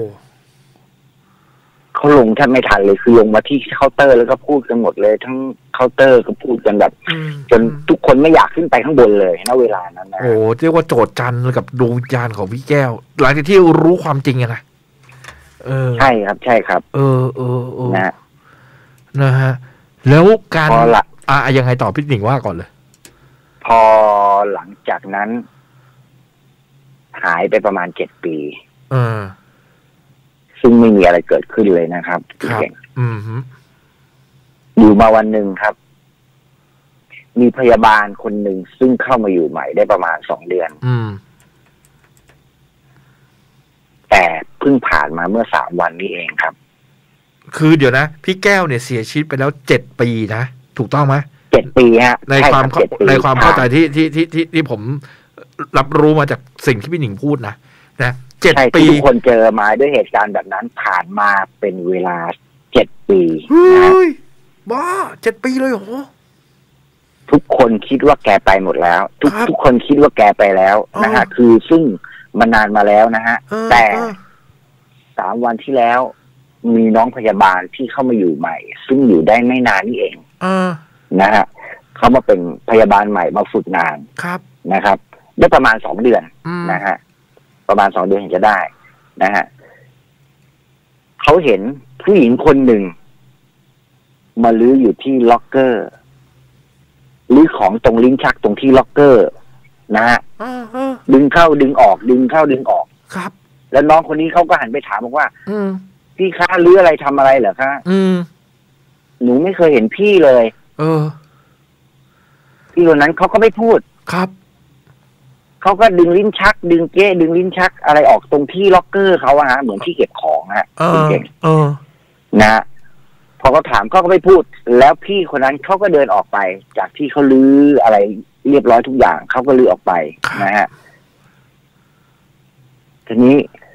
เขาลงแทบไม่ทันเลยคือลงมาที่เคาน์เตอร์แล้วก็พูดกันหมดเลยทั้งเคาน์เตอร์ก็พูดกันแบบจนทุกคนไม่อยากขึ้นไปข้างบนเลยณเวลานั้นนะโอ้เรียกว่าโจทย์จันทร์กับดวงวิญญาณของพี่แก้วหลังจากที่รู้ความจริงอะนะเออใช่ครับใช่ครับเออเออเออนะนะฮะแล้วการอ่ะยังไงต่อพี่หนิงว่าก่อนเลยพอหลังจากนั้นหายไปประมาณเจ็ดปีเออซึ่งไม่มีอะไรเกิดขึ้นเลยนะครับครับอืมอยู่มาวันหนึ่งครับมีพยาบาลคนหนึ่งซึ่งเข้ามาอยู่ใหม่ได้ประมาณสองเดือนอืมแต่เพิ่งผ่านมาเมื่อสามวันนี้เองครับคือเดี๋ยวนะพี่แก้วเนี่ยเสียชีวิตไปแล้วเจ็ดปีนะถูกต้องไหมเจ็ดปีฮะในความในความเข้าใจที่ที่ที่ที่ที่ผมรับรู้มาจากสิ่งที่พี่หนิงพูดนะนะเจ็ดปีทุกคนเจอมาด้วยเหตุการณ์แบบนั้นผ่านมาเป็นเวลาเจ็ดปีนะบ้าเจ็ดปีเลยเหรอทุกคนคิดว่าแกไปหมดแล้วทุกทุกคนคิดว่าแกไปแล้วนะฮะคือซึ่งมันนานมาแล้วนะฮะแต่สามวันที่แล้วมีน้องพยาบาลที่เข้ามาอยู่ใหม่ซึ่งอยู่ได้ไม่นานนี่เองนะฮะเขามาเป็นพยาบาลใหม่มาฝึกงานนะครับได้ประมาณสองเดือนนะฮะประมาณสองเดือนถึงจะได้นะฮะเขาเห็นผู้หญิงคนหนึ่งมาลื้ออยู่ที่ล็อกเกอร์ลื้อของตรงลิ้นชักตรงที่ล็อกเกอร์นะฮะดึงเข้าดึงออกดึงเข้าดึงออกครับแล้วน้องคนนี้เขาก็หันไปถามบอกว่าพี่คะลื้ออะไรทำอะไรเหรอคะหนูไม่เคยเห็นพี่เลยเออพี่คนนั้นเขาก็ไม่พูดครับเขาก็ดึงลิ้นชักดึงเก้ดึงลิ้นชักอะไรออกตรงที่ล็อกเกอร์เขาอะฮะเหมือนที่เก็บของฮะคุณเก่งนะพอเขาถามเขาก็ไม่พูดแล้วพี่คนนั้นเขาก็เดินออกไปจากที่เขาลื้ออะไรเรียบร้อยทุกอย่างเขาก็ลื้อออกไปนะฮะทีนี้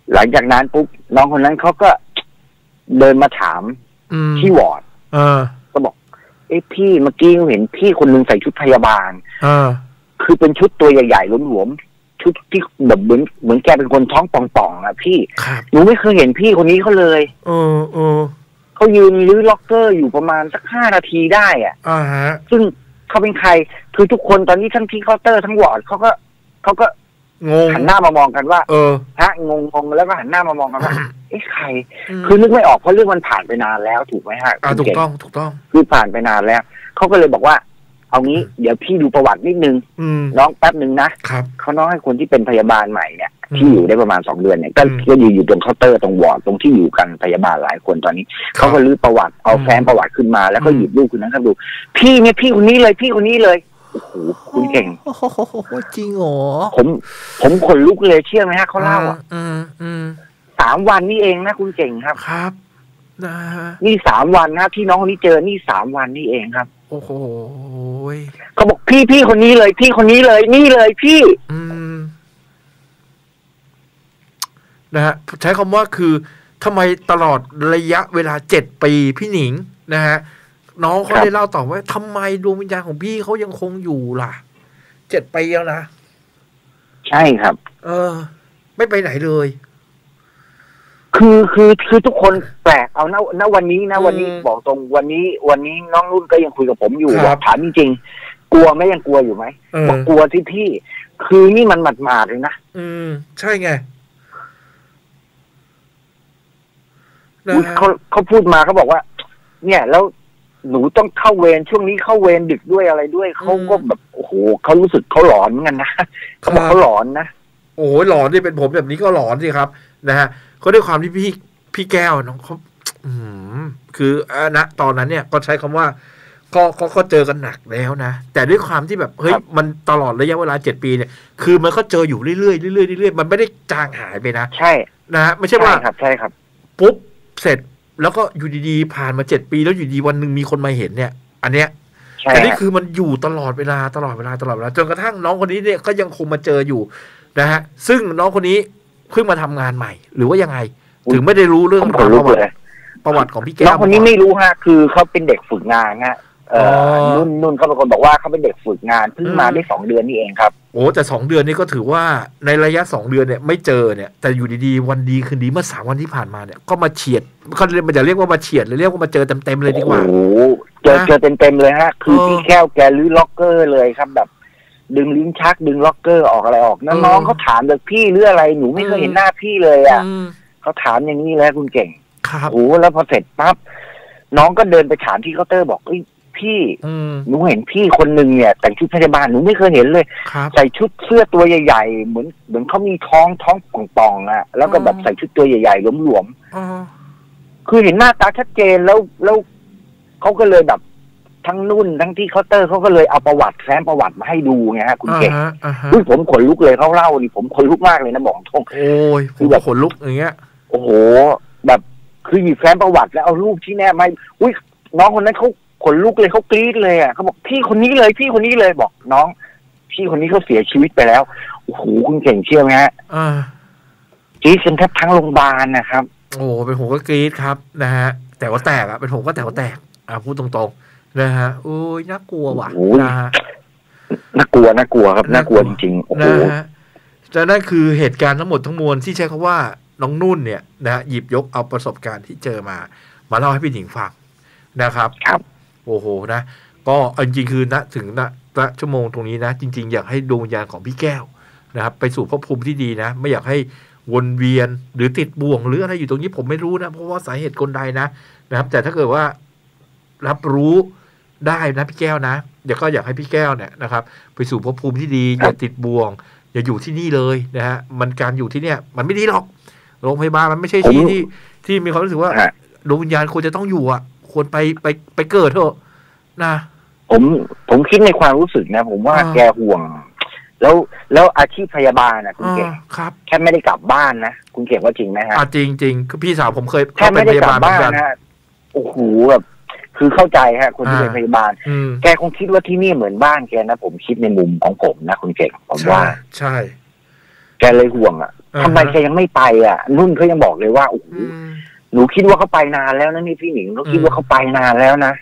หลังจากนั้นปุ๊บน้องคนนั้นเขาก็เดินมาถามที่วอร์ดก็บอกเอ้พี่เมื่อกี้เห็นพี่คนนึงใส่ชุดพยาบาลคือเป็นชุดตัวใหญ่ๆหลวมๆชุดที่แบบเหมือนเหมือนแกเป็นคนท้องป่องๆอ่ะพี่หนูไม่เคยเห็นพี่คนนี้เขาเลยเออเออเขายืนลื้อล็อกเกอร์อยู่ประมาณสักห้านาทีได้อ่ะอ่าฮะซึ่งเขาเป็นใครคือทุกคนตอนนี้ทั้งที่เคาน์เตอร์ทั้งวอร์ดเขาก็เขาก็งงหันหน้ามามองกันว่าเออฮะงงงแล้วก็หันหน้ามามองกันว่าเอ๊ะใครคือนึกไม่ออกเพราะเรื่องมันผ่านไปนานแล้วถูกไหมฮะอ่าถูกต้องถูกต้องคือผ่านไปนานแล้วเขาก็เลยบอกว่าเอางี้เดี๋ยวพี่ดูประวัตินิดนึงน้องแป๊บนึงนะครับเขาน้องให้คนที่เป็นพยาบาลใหม่เนี่ยที่อยู่ได้ประมาณสองเดือนเนี่ยก็ก็อยู่อยู่ตรงเคาน์เตอร์ตรงวอร์ดตรงที่อยู่กันพยาบาลหลายคนตอนนี้เขาก็รื้อประวัติเอาแฟ้มประวัติขึ้นมาแล้วก็หยิบรูปคุณนั้นครับดูพี่เนี่ยพี่คนนี้เลยพี่คนนี้เลยโอ้โหคุณเก่งโอ้โหจริงเหรอผมผมขนลุกเลยเชื่อไหมฮะเขาเล่าอ่ะอืมอืมสามวันนี่เองนะคุณเก่งครับครับนะนี่สามวันนะที่น้องคนนี้เจอนี่สามวันนี่เองครับโอ้โหเขาบอกพี่พี่คนนี้เลยพี่คนนี้เลยนี่เลยพี่อืมนะฮะใช้คำว่าคือทำไมตลอดระยะเวลาเจ็ดปีพี่หนิงนะฮะน้องเขาได้เล่าต่อว่าทำไมดวงวิญญาณของพี่เขายังคงอยู่ล่ะเจ็ดปีแล้วนะใช่ครับเออไม่ไปไหนเลยคือคือคือทุกคนแปลกเอาณณวันนี้นะวันนี้บอกตรงวันนี้วันนี้น้องนุ่นก็ยังคุยกับผมอยู่ว่าถามจริงๆกลัวไหมยังกลัวอยู่ไหมบอกกลัวที่พี่คือนี่มันหมาดหมาดเลยนะอืมใช่ไงเขาเขาพูดมาเขาบอกว่าเนี่ยแล้วหนูต้องเข้าเวรช่วงนี้เข้าเวรดึกด้วยอะไรด้วยเขาก็แบบโอ้โหเขารู้สึกเขาหลอนเหมือนกันนะเขาบอกเขาหลอนนะโอ้โหหลอนที่เป็นผมแบบนี้ก็หลอนสิครับนะฮะก็ด้วยความที่พี่พี่แก้วน้องเขาอืมคือณตอนนั้นเนี่ยก็ใช้คำว่าก็ก็ก็เจอกันหนักแล้วนะแต่ด้วยความที่แบบเฮ้ยมันตลอดระยะเวลาเจ็ดปีเนี่ยคือมันก็เจออยู่เรื่อยๆเรื่อยๆเรื่อยๆมันไม่ได้จางหายไปนะใช่นะฮะไม่ใช่ว่าครับใช่ครับปุ๊บเสร็จแล้วก็อยู่ดีๆผ่านมาเจ็ดปีแล้วอยู่ดีวันหนึ่งมีคนมาเห็นเนี่ยอันเนี้ยแต่นี่คือมันอยู่ตลอดเวลาตลอดเวลาตลอดเวลาจนกระทั่งน้องคนนี้เนี่ยก็ยังคงมาเจออยู่นะฮะซึ่งน้องคนนี้เพิ่งมาทำงานใหม่หรือว่ายังไงถึงไม่ได้รู้เรื่องประวัติประวัติของพี่แก้วน้องคนนี้ไม่รู้ฮะคือเขาเป็นเด็กฝึกงานฮะเอ่อนุ่นนุ่นเขาเป็นคนบอกว่าเขาเป็นเด็กฝึกงานเพิ่งมาได้สองเดือนนี่เองครับโอ้แต่สองเดือนนี่ก็ถือว่าในระยะสองเดือนเนี่ยไม่เจอเนี่ยแต่อยู่ดีๆวันดีคืนดีเมื่อสามวันที่ผ่านมาเนี่ยก็มาเฉียดเขามันจะเรียกว่ามาเฉียดหรือเรียกว่ามาเจอเต็มๆเลยดีกว่าโอ้เจอเจอเต็มๆเลยฮะคือพี่แก้วแกลื้อล็อกเกอร์เลยครับแบบดึงลิ้นชักดึงล็อกเกอร์ออกอะไรออกน้องๆเขาถามเลยพี่หรืออะไรหนูไม่เคยเห็นหน้าพี่เลยอ่ะเขาถามอย่างนี้แล้วคุณเก่งโอ้แล้วพอเสร็จปั๊บน้องก็เดินไปถามที่เคาน์เตอร์บอกเอ้ยพี่หนูเห็นพี่คนหนึ่งเนี่ยแต่งชุดพยาบาลหนูไม่เคยเห็นเลยใส่ชุดเสื้อตัวใหญ่ๆเหมือนเหมือนเขามีท้องท้องป่องๆอ่ะแล้วก็แบบใส่ชุดตัวใหญ่ๆหลวมๆคือเห็นหน้าตาชัดเจนแล้วแล้วเขาก็เลยแบบทั้งนุ่นทั้งที่เคาน์เตอร์เขาก็เลยเอาประวัติแฟ้มประวัติมาให้ดูไงฮะคุณเก่งอุ้ยผมขนลุกเลยเขาเล่านี่ผมขนลุกมากเลยนะบอกตรงโอ้ยคือแบบขนลุกอย่างเงี้ยโอ้โหแบบคือหยิบแฟ้มประวัติแล้วเอารูปที่แนบมาอุ้ยน้องคนนั้นเขาขนลุกเลยเขากรี๊ดเลยอ่ะเขาบอกพี่คนนี้เลยพี่คนนี้เลยบอกน้องพี่คนนี้เขาเสียชีวิตไปแล้วโอ้โหคุณเก่งเชื่อไหมฮะกรี๊ดกันแทบทั้งโรงพยาบาลนะครับโอ้เป็นผมก็กรี๊ดครับนะฮะแต่ว่าแตกอ่ะเป็นผมก็แต่ว่าแตกอ่ะพูดตรงๆนะฮะโอ้ยน่ากลัวว่ะนะฮะน่ากลัวน่ากลัวครับน่ากลัวจริงๆโอ้โหแต่นั่นคือเหตุการณ์ทั้งหมดทั้งมวลที่ใช้คำว่าน้องนุ่นเนี่ยนะหยิบยกเอาประสบการณ์ที่เจอมามาเล่าให้พี่หนิงฟังนะครับครับโอ้โหนะก็จริงๆคือณถึงณณชั่วโมงตรงนี้นะจริงๆอยากให้ดวงวิญญาณของพี่แก้วนะครับไปสู่ภพภูมิที่ดีนะไม่อยากให้วนเวียนหรือติดบ่วงหรืออะไรอยู่ตรงนี้ผมไม่รู้นะเพราะว่าสาเหตุคนใดนะนะครับแต่ถ้าเกิดว่ารับรู้ได้นะพี่แก้วนะเดี๋ยวก็อยากให้พี่แก้วเนี่ยนะครับไปสู่ภพภูมิที่ดีอย่าติดบ่วงอย่าอยู่ที่นี่เลยนะฮะมันการอยู่ที่เนี่ยมันไม่ดีหรอกโรงพยาบาลมันไม่ใช่ที่ที่ที่มีความรู้สึกว่าดวงวิญญาณควรจะต้องอยู่อ่ะควรไปไปไปเกิดเถอะนะผมผมคิดในความรู้สึกนะผมว่าแกห่วงแล้วแล้วอาชีพพยาบาลนะคุณเก่งครับแค่ไม่ได้กลับบ้านนะคุณเก่งว่าจริงไหมฮะจริงจริงคือพี่สาวผมเคยแค่ไม่ได้กลับบ้านนะโอ้โหแบบคือเข้าใจฮะคนที่เป็นพยาบาลแกคงคิดว่าที่นี่เหมือนบ้านแกนะผมคิดในมุมของผมนะคุณเก่งผมว่าใช่แกเลยห่วงอ่ะทำไมแกยังไม่ไปอ่ะนุ่นเขายังบอกเลยว่าโอ้โหหนูคิดว่าเขาไปนานแล้วนะนี่พี่หนิงหนูคิดว่าเขาไปนานแล้วนะ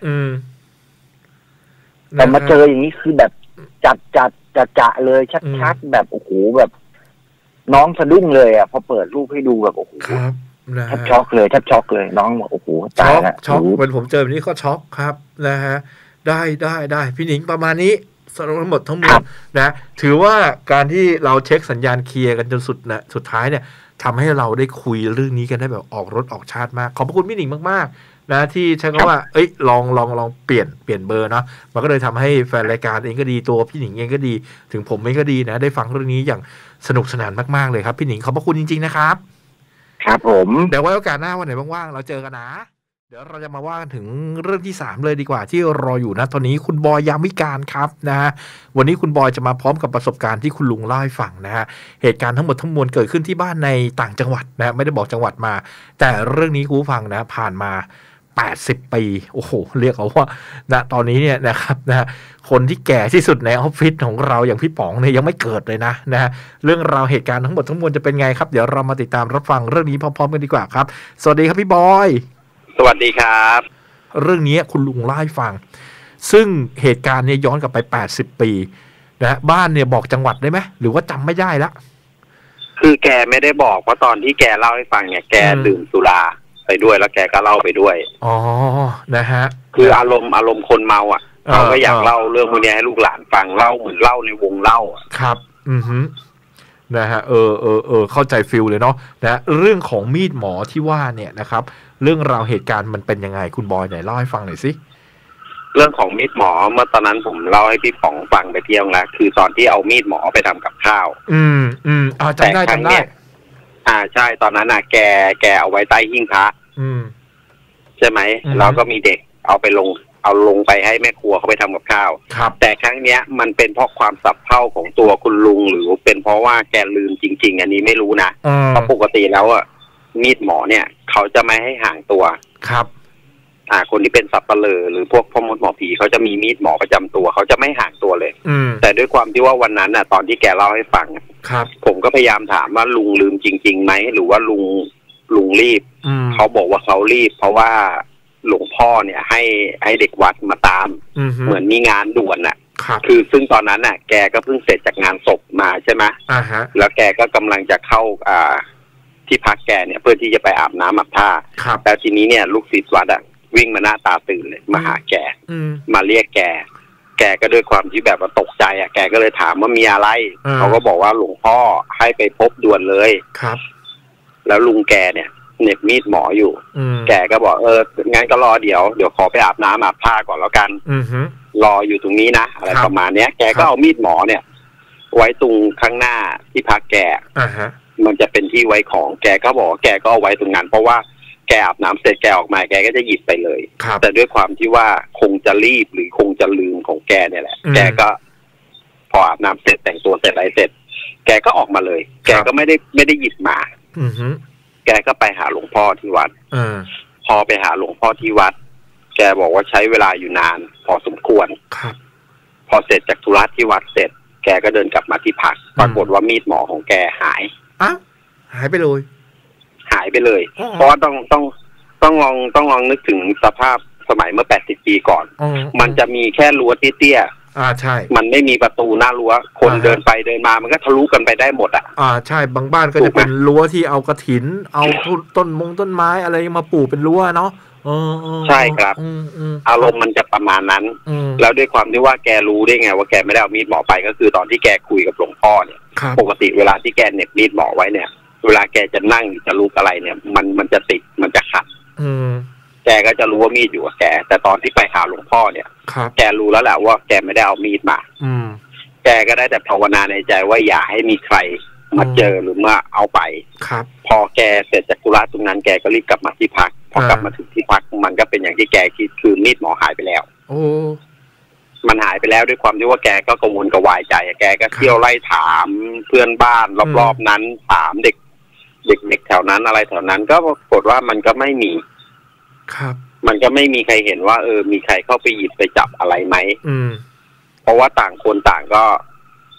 แต่มาเจออย่างนี้คือแบบจัดจัดจัดจะเลยชัดๆแบบโอ้โหแบบน้องสะดุ้งเลยอ่ะพอเปิดรูปให้ดูแบบโอ้โหแทบช็อกเลยแทบช็อกเลยน้องบอกโอ้โหตายแล้วช็อกเป็นผมเจอแบบนี้ก็ช็อกครับนะฮะได้ได้ได้พี่หนิงประมาณนี้ทั้งหมดทั้งมวลนะถือว่าการที่เราเช็คสัญญาณเคลียร์กันจนสุดนะสุดท้ายเนี่ยทำให้เราได้คุยเรื่องนี้กันได้แบบออกรถออกชาติมากขอบพระคุณพี่หนิงมากๆนะที่ใช้คำว่าเอ้ยลองลองลองเปลี่ยนเปลี่ยนเบอร์เนาะมันก็เลยทำให้แฟนรายการเองก็ดีตัวพี่หนิงเองก็ดีถึงผมเองก็ดีนะได้ฟังเรื่องนี้อย่างสนุกสนานมากๆเลยครับพี่หนิงขอบพระคุณจริงๆนะครับครับผมเดี๋ยวไว้โอกาสหน้าวันไหนว่างๆเราเจอกันนะเดี๋ยวเราจะมาว่ากันถึงเรื่องที่สามเลยดีกว่าที่รออยู่นะตอนนี้คุณบอยยามวิการครับนะฮะวันนี้คุณบอยจะมาพร้อมกับประสบการณ์ที่คุณลุงเล่าให้ฟังนะฮะเหตุการณ์ทั้งหมดทั้งมวลเกิดขึ้นที่บ้านในต่างจังหวัดนะไม่ได้บอกจังหวัดมาแต่เรื่องนี้คุณผู้ฟังนะผ่านมาแปดสิบปีโอ้โหเรียกเอาว่าณตอนนี้เนี่ยนะครับนะคนที่แก่ที่สุดในออฟฟิศของเราอย่างพี่ป๋องเนี่ยยังไม่เกิดเลยนะนะฮะเรื่องราวเหตุการณ์ทั้งหมดทั้งมวลจะเป็นไงครับเดี๋ยวเรามาติดตามรับฟังเรื่องนี้พร้อมๆกันดีกว่าครับสวัสดีครับพี่บอยสวัสดีครับเรื่องนี้คุณลุงเล่าให้ฟังซึ่งเหตุการณ์เนี่ยย้อนกลับไปแปดสิบปีนะบ้านเนี่ยบอกจังหวัดได้ไหมหรือว่าจำไม่ได้ละคือแกไม่ได้บอกเพราะตอนที่แกเล่าให้ฟังเนี่ยแกดื่มสุราไปด้วยแล้วแกก็เล่าไปด้วยอ๋อนะฮะคืออารมณ์อารมณ์คนเมาอ่ะเขาก็อยากเล่าเรื่องพวกนี้ให้ลูกหลานฟังเล่าเหมือนเล่าในวงเล่าครับอือฮึนะฮะเออเออเออเข้าใจฟิลเลยเนาะนะเรื่องของมีดหมอที่ว่าเนี่ยนะครับเรื่องราวเหตุการณ์มันเป็นยังไงคุณบอยไหนเล่าให้ฟังหน่อยสิเรื่องของมีดหมอเมื่อตอนนั้นผมเล่าให้พี่ป๋องฟังไปเที่ยงแล้วคือตอนที่เอามีดหมอไปทำกับข้าวอืมอืมอ่าจำได้จำได้อ่าใช่ตอนนั้นน่ะแกแกเอาไว้ใต้หิ้งพระอืมใช่ไหมแล้วก็มีเด็กเอาไปลงเอาลงไปให้แม่ครัวเขาไปทำกับข้าวแต่ครั้งเนี้ยมันเป็นเพราะความสับเพร่าของตัวคุณลุงหรือเป็นเพราะว่าแกลืมจริงๆอันนี้ไม่รู้นะเพราะปกติแล้วอ่ะมีดหมอเนี่ยเขาจะไม่ให้ห่างตัวครับอ่าคนที่เป็นสับเปลือหรือพวกพ่อมดหมอผีเขาจะมีมีดหมอประจำตัวเขาจะไม่ห่างตัวเลยแต่ด้วยความที่ว่าวันนั้นอ่ะตอนที่แกเล่าให้ฟังครับผมก็พยายามถามว่าลุงลืมจริงๆไหมหรือว่าลุงลุงรีบเขาบอกว่าเขารีบเพราะว่าหลวงพ่อเนี่ยให้ให้เด็กวัดมาตามเหมือนมีงานด่วนอ่ะคือซึ่งตอนนั้นน่ะแกก็เพิ่งเสร็จจากงานศพมาใช่ไหมอ่าฮะแล้วแกก็กำลังจะเข้าอ่าที่พักแกเนี่ยเพื่อที่จะไปอาบน้ำอาบท่าแต่ทีนี้เนี่ยลูกศิษย์วัดอ่ะวิ่งมาหน้าตาตื่นเลยมาหาแกมาเรียกแกแกก็ด้วยความที่แบบว่าตกใจอ่ะแกก็เลยถามว่ามีอะไรเขาก็บอกว่าหลวงพ่อให้ไปพบด่วนเลยครับแล้วลุงแกเนี่ยเหน็บมีดหมออยู่แกก็บอกเอองั้นก็รอเดี๋ยวเดี๋ยวขอไปอาบน้ำอาบผ้าก่อนแล้วกันรออยู่ตรงนี้นะอะไรประมาณเนี้ยแกก็เอามีดหมอเนี่ยไว้ตรงข้างหน้าที่พักแกมันจะเป็นที่ไว้ของแกก็บอกแกก็เอาไว้ตรงนั้นเพราะว่าแกอาบน้ำเสร็จแกออกมาแกก็จะหยิบไปเลยแต่ด้วยความที่ว่าคงจะรีบหรือคงจะลืมของแกเนี่ยแหละแกก็พออาบน้ำเสร็จแต่งตัวเสร็จอะไรเสร็จแกก็ออกมาเลยแกก็ไม่ได้ไม่ได้หยิบมาแกก็ไปหาหลวงพ่อที่วัดอพอไปหาหลวงพ่อที่วัดแกบอกว่าใช้เวลาอยู่นานพอสมควรครับพอเสร็จจากธุระที่วัดเสร็จแกก็เดินกลับมาที่พักปรากฏว่ามีดหมอของแกหายอ้าวหายไปเลยหายไปเลยเพราะว่าต้องต้องต้องลองต้องลองนึกถึงสภาพสมัยเมื่อแปดสิบปีก่อนมันจะมีแค่รั้วเตี้ยอ่าใช่มันไม่มีประตูหน้ารั้วคนเดินไปเดินมามันก็ทะลุกันไปได้หมดอ่ะอ่าใช่บางบ้านก็จะเป็นรั้วที่เอากระถินเอาต้นมงต้นไม้อะไรมาปลูกเป็นรั้วเนาะเออใช่ครับอารมณ์มันจะประมาณนั้นแล้วด้วยความที่ว่าแกรู้ได้ไงว่าแกไม่ได้เอามีดหมอไปก็คือตอนที่แกคุยกับหลวงพ่อเนี่ยปกติเวลาที่แกเหน็บมีดหมอไว้เนี่ยเวลาแกจะนั่งจะลุกอะไรเนี่ยมันมันจะติดมันจะขัดแกก็จะรู้ว่ามีดอยู่กับแกแต่ตอนที่ไปหาหลวงพ่อเนี่ยแกรู้แล้วแหละว่าแกไม่ได้เอามีดมาแกก็ได้แต่ภาวนาในใจว่าอย่าให้มีใครมาเจอหรือมาเอาไปพอแกเสร็จจากธุระตรงนั้นแกก็รีบกลับมาที่พักพอกลับมาถึงที่พักมันก็เป็นอย่างที่แกคิดคือมีดหมอหายไปแล้วโอ้มันหายไปแล้วด้วยความที่ว่าแกก็กังวลกระวายใจแกก็เที่ยวไล่ถามเพื่อนบ้านรอบๆนั้นถามเด็กเด็กๆแถวนั้นอะไรแถวนั้นก็ปรากฏว่ามันก็ไม่มีครับมันก็ไม่มีใครเห็นว่าเออมีใครเข้าไปหยิบไปจับอะไรไหมอืมเพราะว่าต่างคนต่างก็ท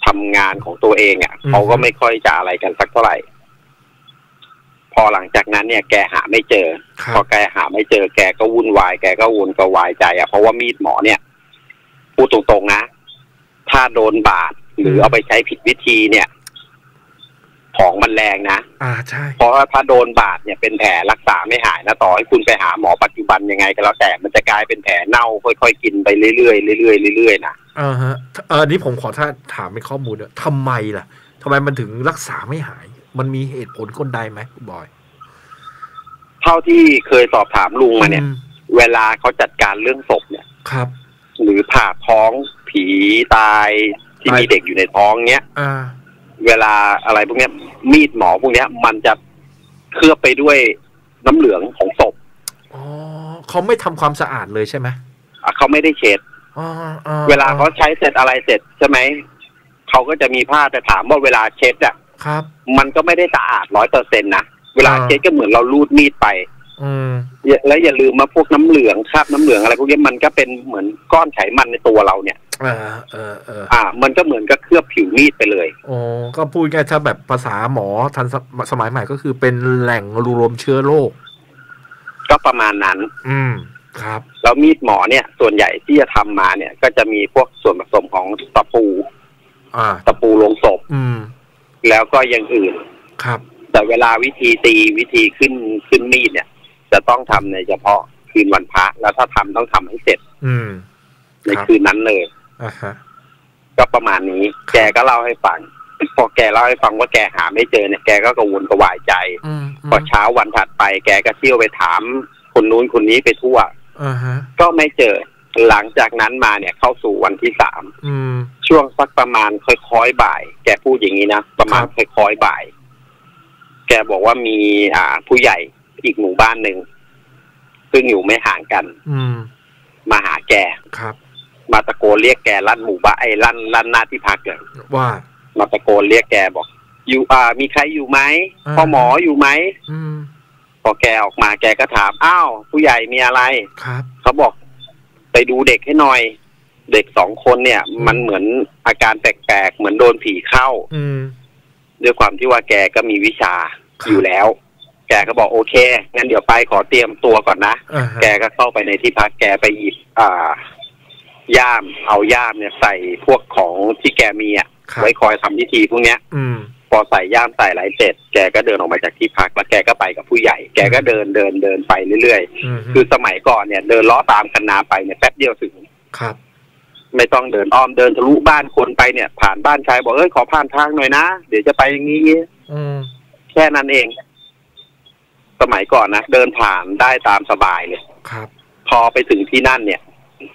ทำงานของตัวเองอ่ะเขาก็ไม่ค่อยจะอะไรกันสักเท่าไหร่พอหลังจากนั้นเนี่ยแกหาไม่เจอพอแกหาไม่เจอแกก็วุ่นวายแกก็วุ่นก็วายใจอ่ะเพราะว่ามีดหมอเนี่ยพูดตรงๆนะถ้าโดนบาดหรือเอาไปใช้ผิดวิธีเนี่ยของมันแรงนะอ่าใช่เพราะว่าถ้าโดนบาดเนี่ยเป็นแผลรักษาไม่หายนะต่อให้คุณไปหาหมอปัจจุบันยังไงก็แล้วแต่มันจะกลายเป็นแผลเน่าค่อยๆกินไปเรื่อยๆเรื่อยๆเรื่อยๆนะอ่าฮะเออนี้ผมขอถ้าถามเป็นข้อมูลเนี่ยทำไมล่ะทำไมมันถึงรักษาไม่หายมันมีเหตุผลคนใดไหมคุณบอยเท่าที่เคยสอบถามลุงมาเนี่ยเวลาเขาจัดการเรื่องศพเนี่ยครับหรือผ่าท้องผีตายที่มีเด็กอยู่ในท้องเนี้ยอ่าเวลาอะไรพวกนี้มีดหมอพวกนี้มันจะเคลือบไปด้วยน้ำเหลืองของศพอ๋อเขาไม่ทำความสะอาดเลยใช่ไหมอ่ะเขาไม่ได้เช็ดอ๋อเวลาเขาใช้เสร็จอะไรเสร็จใช่ไหมเขาก็จะมีผ้าแต่ถามว่าเวลาเช็ดอ่ะครับมันก็ไม่ได้สะอาดร้อยเปอร์เซ็นต์นะเวลาเช็ดก็เหมือนเราลูดมีดไปอืมแล้วอย่าลืมมาพวกน้ำเหลืองคราบน้ำเหลืองอะไรพวกนี้มันก็เป็นเหมือนก้อนไขมันในตัวเราเนี่ยอ่าเออเอออ่ามันก็เหมือนกับเคลือบผิวมีดไปเลยอ๋อก็พูดง่ายถ้าแบบภาษาหมอทันสมัยใหม่ก็คือเป็นแหล่งรวมเชื้อโรคก็ประมาณนั้นอืมครับแล้วมีดหมอเนี่ยส่วนใหญ่ที่จะทำมาเนี่ยก็จะมีพวกส่วนผสมของตะปูอ่าตะปูลงศพอืมแล้วก็อย่างอื่นครับแต่เวลาวิธีตีวิธีขึ้นขึ้นมีดเนี่ยจะต้องทำในเฉพาะคืนวันพระแล้วถ้าทำต้องทำให้เสร็จอืมในคืนนั้นเลยอ่าฮะก็ประมาณนี้แกก็เล่าให้ฟังพอแกเล่าให้ฟังว่าแกหาไม่เจอเนี่ยแกก็กังวลกระวายใจพอเช้าวันถัดไปแกก็เที่ยวไปถามคนนู้นคนนี้ไปทั่วอ่าฮะก็ไม่เจอหลังจากนั้นมาเนี่ยเข้าสู่วันที่สามอืมช่วงสักประมาณค่อยๆบ่ายแกพูดอย่างนี้นะประมาณค่อยๆบ่ายแกบอกว่ามีอ่าผู้ใหญ่อีกหมู่บ้านหนึ่งซึ่งอยู่ไม่ห่างกันอืมมาหาแกครับมาตะโกนเรียกแกลั่นหมู่บ้านไอ้ลั่นลั่นหน้าที่พักเลยว่ามาตะโกนเรียกแกบอกอยู่อ่ามีใครอยู่ไหมพ่อหมออยู่ไหมอืมพอแกออกมาแกก็ถามอ้าวผู้ใหญ่มีอะไรครับเขาบอกไปดูเด็กให้หน่อยเด็กสองคนเนี่ยมันเหมือนอาการแปลกๆเหมือนโดนผีเข้าอืมด้วยความที่ว่าแกก็มีวิชาอยู่แล้วแกก็บอกโอเคงั้นเดี๋ยวไปขอเตรียมตัวก่อนนะ uh-huh. แกก็เข้าไปในที่พักแกไปหยิบอ่าย่ามเอาย่ามเนี่ยใส่พวกของที่แกมีอ่ะไว้คอยทำพิธีพวกเนี้ยพอใส่ย่ามใส่ไหลเสร็จแกก็เดินออกมาจากที่พักแล้วแกก็ไปกับผู้ใหญ่แกก็เดินเดินเดินไปเรื่อยๆคือสมัยก่อนเนี่ยเดินล้อตามคันนาไปเนี่ยแป๊บเดียวถึงครับไม่ต้องเดินอ้อมเดินทะลุบ้านคนไปเนี่ยผ่านบ้านใครบอกเอ้ยขอผ่านทางหน่อยนะเดี๋ยวจะไปอย่างนี้แค่นั้นเองสมัยก่อนนะเดินผ่านได้ตามสบายเลยครับพอไปถึงที่นั่นเนี่ย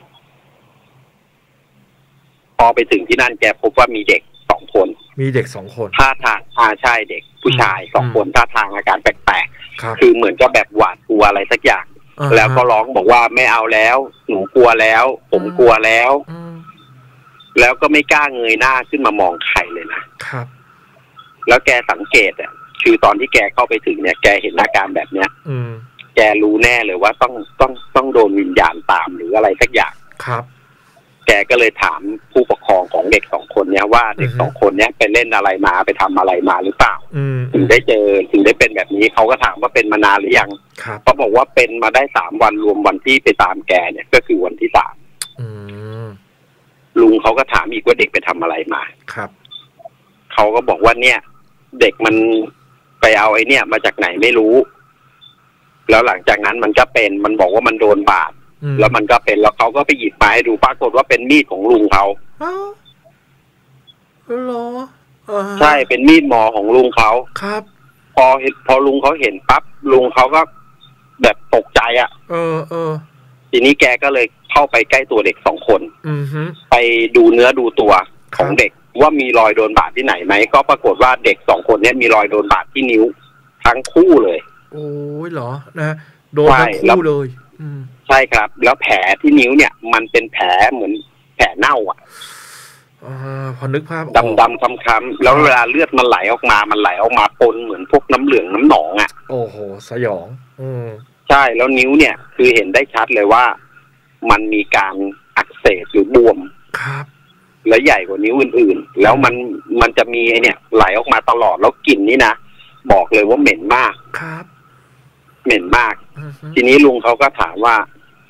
พอไปถึงที่นั่นแกพบว่ามีเด็กสองคนมีเด็กสองคนท่าทางอ่าใช่เด็กผู้ชายสองคนท่าทางอาการแปลกๆคือเหมือนกับแบบหวาดกลัวอะไรสักอย่างแล้วก็ร้องบอกว่าไม่เอาแล้วหนูกลัวแล้วผมกลัวแล้วแล้วก็ไม่กล้าเงยหน้าขึ้นมามองใครเลยนะครับแล้วแกสังเกตอ่ะคือตอนที่แกเข้าไปถึงเนี่ยแกเห็นอาการแบบเนี้ยแกรู้แน่เลยว่าต้องต้องต้องโดนวิญญาณตามหรืออะไรสักอย่างครับแกก็เลยถามผู้ปกครองของเด็กสองคนเนี้ยว่าเด็กสองคนเนี้ยไปเล่นอะไรมาไปทำอะไรมาหรือเปล่าถึงได้เจอถึงได้เป็นแบบนี้เขาก็ถามว่าเป็นมานานหรือยังเขาบอกว่าเป็นมาได้สามวันรวมวันที่ไปตามแกเนี่ยก็คือวันที่สามลุงเขาก็ถามอีกว่าเด็กไปทำอะไรมาครับเขาก็บอกว่าเนี่ยเด็กมันไปเอาไอ้เนี่ยมาจากไหนไม่รู้แล้วหลังจากนั้นมันก็เป็นมันบอกว่ามันโดนบาดแล้วมันก็เป็นแล้วเขาก็ไปหยิบมาให้ดูปรากฏว่าเป็นมีดของลุงเขาอ๋อเหรอใช่เป็นมีดหมอของลุงเขาครับพอเห็นพอลุงเขาเห็นปั๊บลุงเขาก็แบบตกใจอ่ะเออเออทีนี้แกก็เลยเข้าไปใกล้ตัวเด็กสองคนอือฮึไปดูเนื้อดูตัวของเด็กว่ามีรอยโดนบาดที่ไหนไหมก็ปรากฏว่าเด็กสองคนนี้มีรอยโดนบาดที่นิ้วทั้งคู่เลยโอ้ยเหรอนะโดนทั้งคู่เลยอืมใช่ครับแล้วแผลที่นิ้วเนี่ยมันเป็นแผลเหมือนแผลเน่าอ่ะอ่าพอนึกภาพดำดำคำๆแล้วเวลาเลือดมันไหลออกมามันไหลออกมาปนเหมือนพวกน้ำเหลืองน้ำหนองอ่ะโอ้โหสยองอืมใช่แล้วนิ้วเนี่ยคือเห็นได้ชัดเลยว่ามันมีการอักเสบหรือบวมครับและใหญ่กว่านิ้วอื่นๆแล้วมันมันจะมีไอเนี่ยไหลออกมาตลอดแล้วกลิ่นนี่นะบอกเลยว่าเหม็นมากครับเหม็นมากทีนี้ลุงเขาก็ถามว่า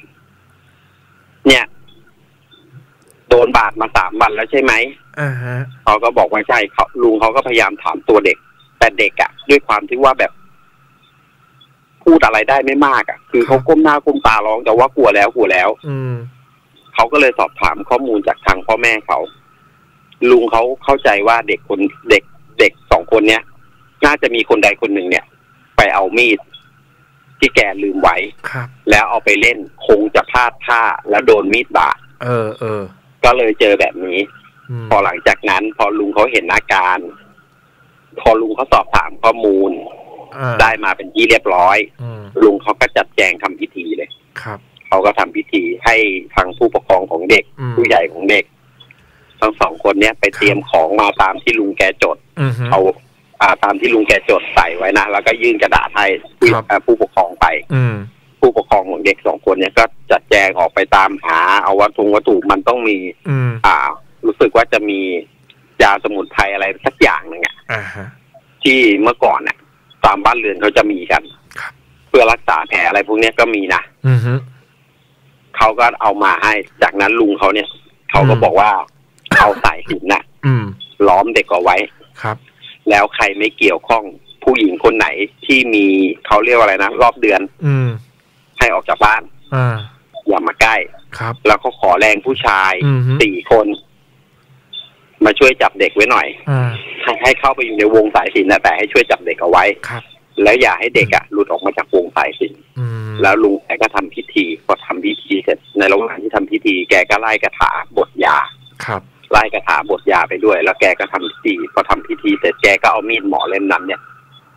เนี่ยโดนบาดมาสามวันแล้วใช่ไหมอ่าฮะเขาก็บอกว่าใช่เขาลุงเขาก็พยายามถามตัวเด็กแต่เด็กอ่ะด้วยความที่ว่าแบบพูดอะไรได้ไม่มากอ่ะคือเขาก้มหน้าก้มตาร้องแต่ว่ากลัวแล้วกลัวแล้วอืมเขาก็เลยสอบถามข้อมูลจากทางพ่อแม่เขาลุงเขาเข้าใจว่าเด็กคนเด็กเด็กสองคนเนี้ยน่าจะมีคนใดคนหนึ่งเนี่ยไปเอามีดที่แกลืมไว้แล้วเอาไปเล่นคงจะพลาดท่าแล้วโดนมีดบาดเออเออก็เลยเจอแบบนี้พอหลังจากนั้นพอลุงเขาเห็นอาการพอลุงเขาสอบถามข้อมูลได้มาเป็นที่เรียบร้อยลุงเขาก็จัดแจงทำพิธีเลยครับเขาก็ทำพิธีให้ทางผู้ปกครองของเด็กผู้ใหญ่ของเด็กทั้งสองคนเนี้ยไปเตรียมของมาตามที่ลุงแกจดเอาอ่าตามที่ลุงแกจดใส่ไว้นะแล้วก็ยื่นกระดาษให้ผู้ปกครองไปผู้ปกครองของเด็กสองคนเนี้ยก็จัดแจงออกไปตามหาเอาวัตถุวัตถุมันต้องมีอ่ารู้สึกว่าจะมียาสมุนไพรอะไรสักอย่างหนึ่งอ่ะที่เมื่อก่อนเนี่ยตามบ้านเรือนเขาจะมีกันเพื่อรักษาแผลอะไรพวกนี้ก็มีนะเขาก็เอามาให้จากนั้นลุงเขาเนี่ยเขาก็บอกว่าเอาสายสิญจน์น่ะล้อมเด็กเอาไว้ครับแล้วใครไม่เกี่ยวข้องผู้หญิงคนไหนที่มีเขาเรียกว่าอะไรนะรอบเดือนอืมให้ออกจากบ้านอ่าอย่ามาใกล้ครับแล้วก็ขอแรงผู้ชายสี่คนมาช่วยจับเด็กไว้หน่อยอ่าให้เข้าไปอยู่ในวงสายสิญจน์นะแต่ให้ช่วยจับเด็กเอาไว้ครับแล้วอย่าให้เด็กอ่ะหลุดออกมาจากวงสายสิญจน์แล้วลุงแกก็ทำพิธีพอทำพิธีเสร็จในระหว่างที่ทำพิธีแกก็ไล่คาถาบทยาครับไล่คาถาบทยาไปด้วยแล้วแกก็ทำพิธีพอทำพิธีเสร็จแกก็เอามีดหมอเล่มนั้นเนี่ย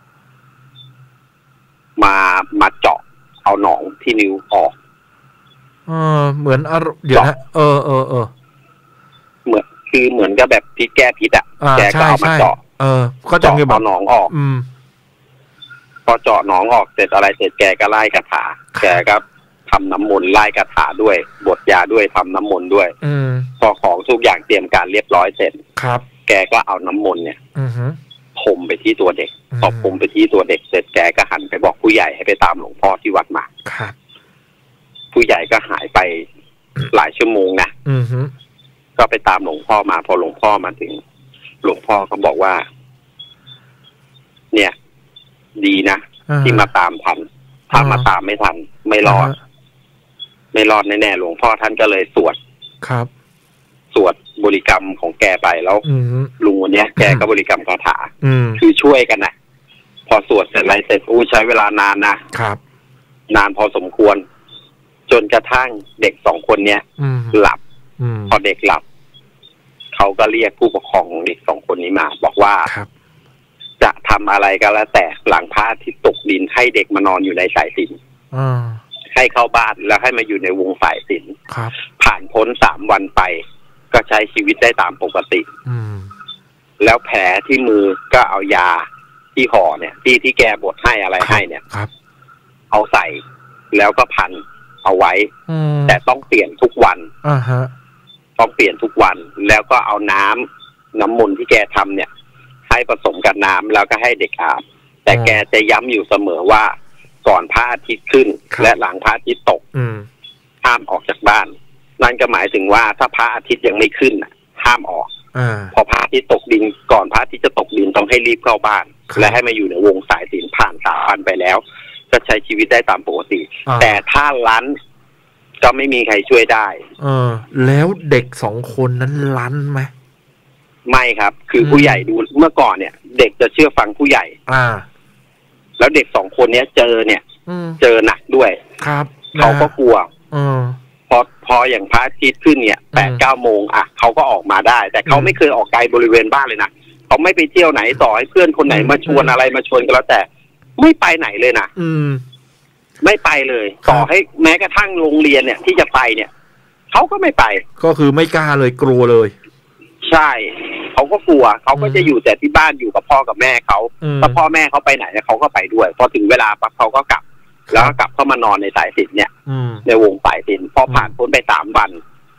มามาเจาะเอาหนองที่นิ้วออกเออเหมือนอเดี๋ยวนะเออเออเออเหมือนคือเหมือนกับแบบพิษแก้พิษอ่ะแกก็เอามาเจาะเออก็จะเอาหนองออกอืมพอเจาะหนองออกเสร็จอะไรเสร็จแกก็ไล่คาถาแกก็ทำน้ำมนต์ไล่คาถาด้วยบทยาด้วยทำน้ำมนต์ด้วยพอของทุกอย่างเตรียมการเรียบร้อยเสร็จครับแกก็เอาน้ำมนต์เนี่ยพรมไปที่ตัวเด็กพอพรมไปที่ตัวเด็กเสร็จแกก็หันไปบอกผู้ใหญ่ให้ไปตามหลวงพ่อที่วัดมาครับผู้ใหญ่ก็หายไปหลายชั่วโมงนะก็ไปตามหลวงพ่อมาพอหลวงพ่อมาถึงหลวงพ่อเขาบอกว่าเนี่ยดีนะที่มาตามทันถ้ามาตามไม่ทันไม่รอดไม่รอดแน่ๆหลวงพ่อท่านก็เลยสวดครับสวดบริกรรมของแกไปแล้วลุงวันนี้แกก็บริกรรมคาถาอืคือช่วยกันนะพอสวดเสร็จอะไรเสร็จอู้ใช้เวลานานนะครับนานพอสมควรจนกระทั่งเด็กสองคนเนี้ยหลับพอเด็กหลับเขาก็เรียกผู้ปกครองของเด็กสองคนนี้มาบอกว่าจะทำอะไรก็แล้วแต่หลังพระอาทิตย์ตกดินให้เด็กมานอนอยู่ในสายสิญจน์ให้เข้าบ้านแล้วให้มาอยู่ในวงสายสิญจน์ผ่านพ้นสามวันไปก็ใช้ชีวิตได้ตามปกติแล้วแผลที่มือก็เอายาที่ห่อเนี่ยที่ที่แกบดให้อะไรให้เนี่ยเอาใส่แล้วก็พันเอาไว้แต่ต้องเปลี่ยนทุกวันต้องเปลี่ยนทุกวันแล้วก็เอาน้ำน้ำมนต์ที่แกทำเนี่ยให้ผสมกับน้ำแล้วก็ให้เด็กอาบแต่แกจะย้ำอยู่เสมอว่าก่อนพระอาทิตย์ขึ้นและหลังพระอาทิตย์ตกห้ามออกจากบ้านนั่นก็หมายถึงว่าถ้าพระอาทิตย์ยังไม่ขึ้นห้ามออกพอพระอาทิตย์ตกดินก่อนพระอาทิตย์จะตกดินต้องให้รีบเข้าบ้านและให้มาอยู่ในวงสายสิญจน์ผ่านสามวันไปแล้วก็ใช้ชีวิตได้ตามปกติแต่ถ้าลั้นก็ไม่มีใครช่วยได้เออแล้วเด็กสองคนนั้นลั้นไหมไม่ครับคือผู้ใหญ่ดูเมื่อก่อนเนี่ยเด็กจะเชื่อฟังผู้ใหญ่อ่าแล้วเด็กสองคนเนี้ยเจอเนี่ยเจอหนักด้วยครับเขาก็กลัวอพอพออย่างพระอาทิตย์ขึ้นเนี่ยแปดเก้าโมงอ่ะเขาก็ออกมาได้แต่เขาไม่เคยออกไกลบริเวณบ้านเลยนะเขาไม่ไปเที่ยวไหนต่อให้เพื่อนคนไหนมาชวนอะไรมาชวนก็แล้วแต่ไม่ไปไหนเลยนะอืมไม่ไปเลยต่อให้แม้กระทั่งโรงเรียนเนี่ยที่จะไปเนี่ยเขาก็ไม่ไปก็คือไม่กล้าเลยกลัวเลยใช่เขาก็กลัวเขาก็จะอยู่แต่ที่บ้านอยู่กับพ่อกับแม่เขาถ้าพ่อแม่เขาไปไหนเนี่ยเขาก็ไปด้วยพอถึงเวลาปั๊บเขาก็กลับแล้วก็กลับเข้ามานอนในสายสิญจน์เนี่ยในวงสายสิญจน์พอผ่านพ้นไปสามวัน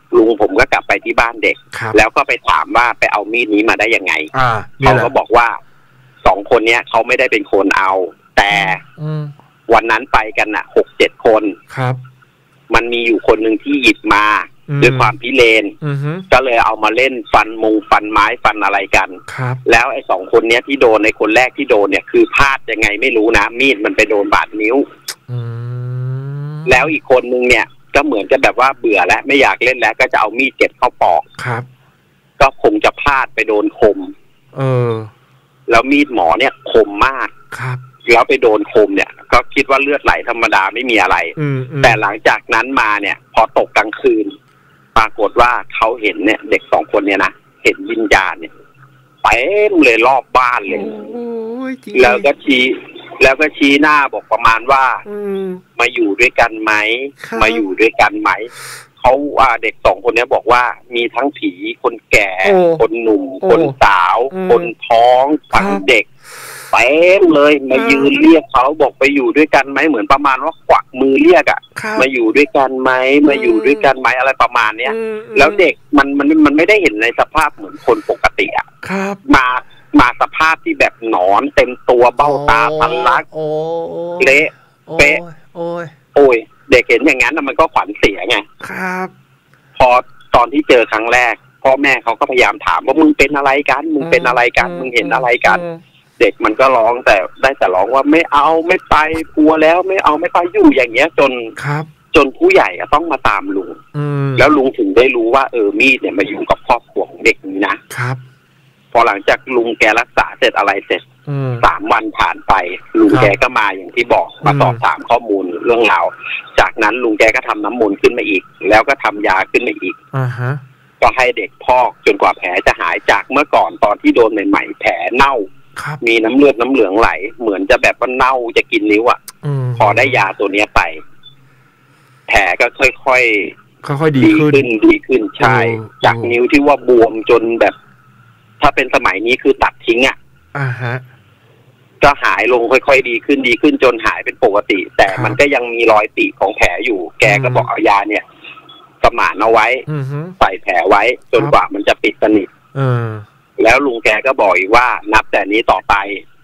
ลุงผมก็กลับไปที่บ้านเด็กแล้วก็ไปถามว่าไปเอามีดนี้มาได้ยังไงเขาก็บอกว่าสองคนเนี้ยเขาไม่ได้เป็นคนเอาแต่วันนั้นไปกันน่ะหกเจ็ดคนครับมันมีอยู่คนหนึ่งที่หยิบมาด้วยความพิเรนก็เลยเอามาเล่นฟันมงฟันไม้ฟันอะไรกันแล้วไอ้สองคนเนี้ยที่โดนในคนแรกที่โดนเนี่ยคือพลาดยังไงไม่รู้นะมีดมันไปโดนบาดนิ้วแล้วอีกคนนึงเนี่ยก็เหมือนจะแบบว่าเบื่อแล้วไม่อยากเล่นแล้วก็จะเอามีดเก็บเข้าปอกครับก็คงจะพลาดไปโดนคมเออแล้วมีดหมอเนี่ยคมมากครับแล้วไปโดนคมเนี่ยก็คิดว่าเลือดไหลธรรมดาไม่มีอะไรแต่หลังจากนั้นมาเนี่ยพอตกกลางคืนปรากฏว่าเขาเห็นเนี่ยเด็กสองคนเนี่ยนะเห็นวิญญาณเนี่ยเต็มเลยรอบบ้านเลยแล้วก็ชี้แล้วก็ชี้หน้าบอกประมาณว่ามาอยู่ด้วยกันไหมมาอยู่ด้วยกันไหมเขาว่าเด็กสองคนนี้บอกว่ามีทั้งผีคนแก่คนหนุ่มคนสาวคนท้องทั้งเด็กเต็มเลยมายืนเรียกเขาบอกไปอยู่ด้วยกันไหมเหมือนประมาณว่ากวักมือเรียกอ่ะมาอยู่ด้วยกันไหมมาอยู่ด้วยกันไหมอะไรประมาณเนี้ยแล้วเด็กมันมันมันไม่ได้เห็นในสภาพเหมือนคนปกติอ่ะมามาสภาพที่แบบหนอนเต็มตัวเบ้าตาพันลักเละเป๊ะโอ้ยโอ้ยเด็กเห็นอย่างนั้นมันก็ขวัญเสียไงครับพอตอนที่เจอครั้งแรกพ่อแม่เขาก็พยายามถามว่ามึงเป็นอะไรกันมึงเป็นอะไรกันมึงเห็นอะไรกันเด็กมันก็ร้องแต่ได้แต่ร้องว่าไม่เอาไม่ไปกลัวแล้วไม่เอาไม่ไปอยู่อย่างเงี้ยจนครับจนผู้ใหญ่ต้องมาตามลุงแล้วลุงถึงได้รู้ว่าเออมีดเนี่ยมาอยู่กับครอบครัวของเด็กนี้นะครับพอหลังจากลุงแกรักษาเสร็จอะไรเสร็จสามวันผ่านไปลุงแกก็มาอย่างที่บอกมาสอบถามข้อมูลเรื่องราวจากนั้นลุงแกก็ทำน้ำมนต์ขึ้นมาอีกแล้วก็ทำยาขึ้นมาอีกอ่าฮะก็ให้เด็กพอกจนกว่าแผลจะหายจากเมื่อก่อนตอนที่โดนใหม่ๆแผลเน่ามีน้ำเลือดน้ำเหลืองไหลเหมือนจะแบบว่าเน่าจะกินนิ้วอ่ะพอได้ยาตัวเนี้ยไปแผลก็ค่อยๆค่อยๆดีขึ้นดีขึ้นใช่จากนิ้วที่ว่าบวมจนแบบถ้าเป็นสมัยนี้คือตัดทิ้งอ่ะอ่าฮะก็หายลงค่อยๆดีขึ้นดีขึ้นจนหายเป็นปกติแต่มันก็ยังมีรอยปีกของแผลอยู่แกก็บอกเอายาเนี่ยสมานเอาไว้ใส่แผลไว้จนกว่ามันจะปิดสนิทแล้วลุงแกก็บอกอีกว่านับแต่นี้ต่อไป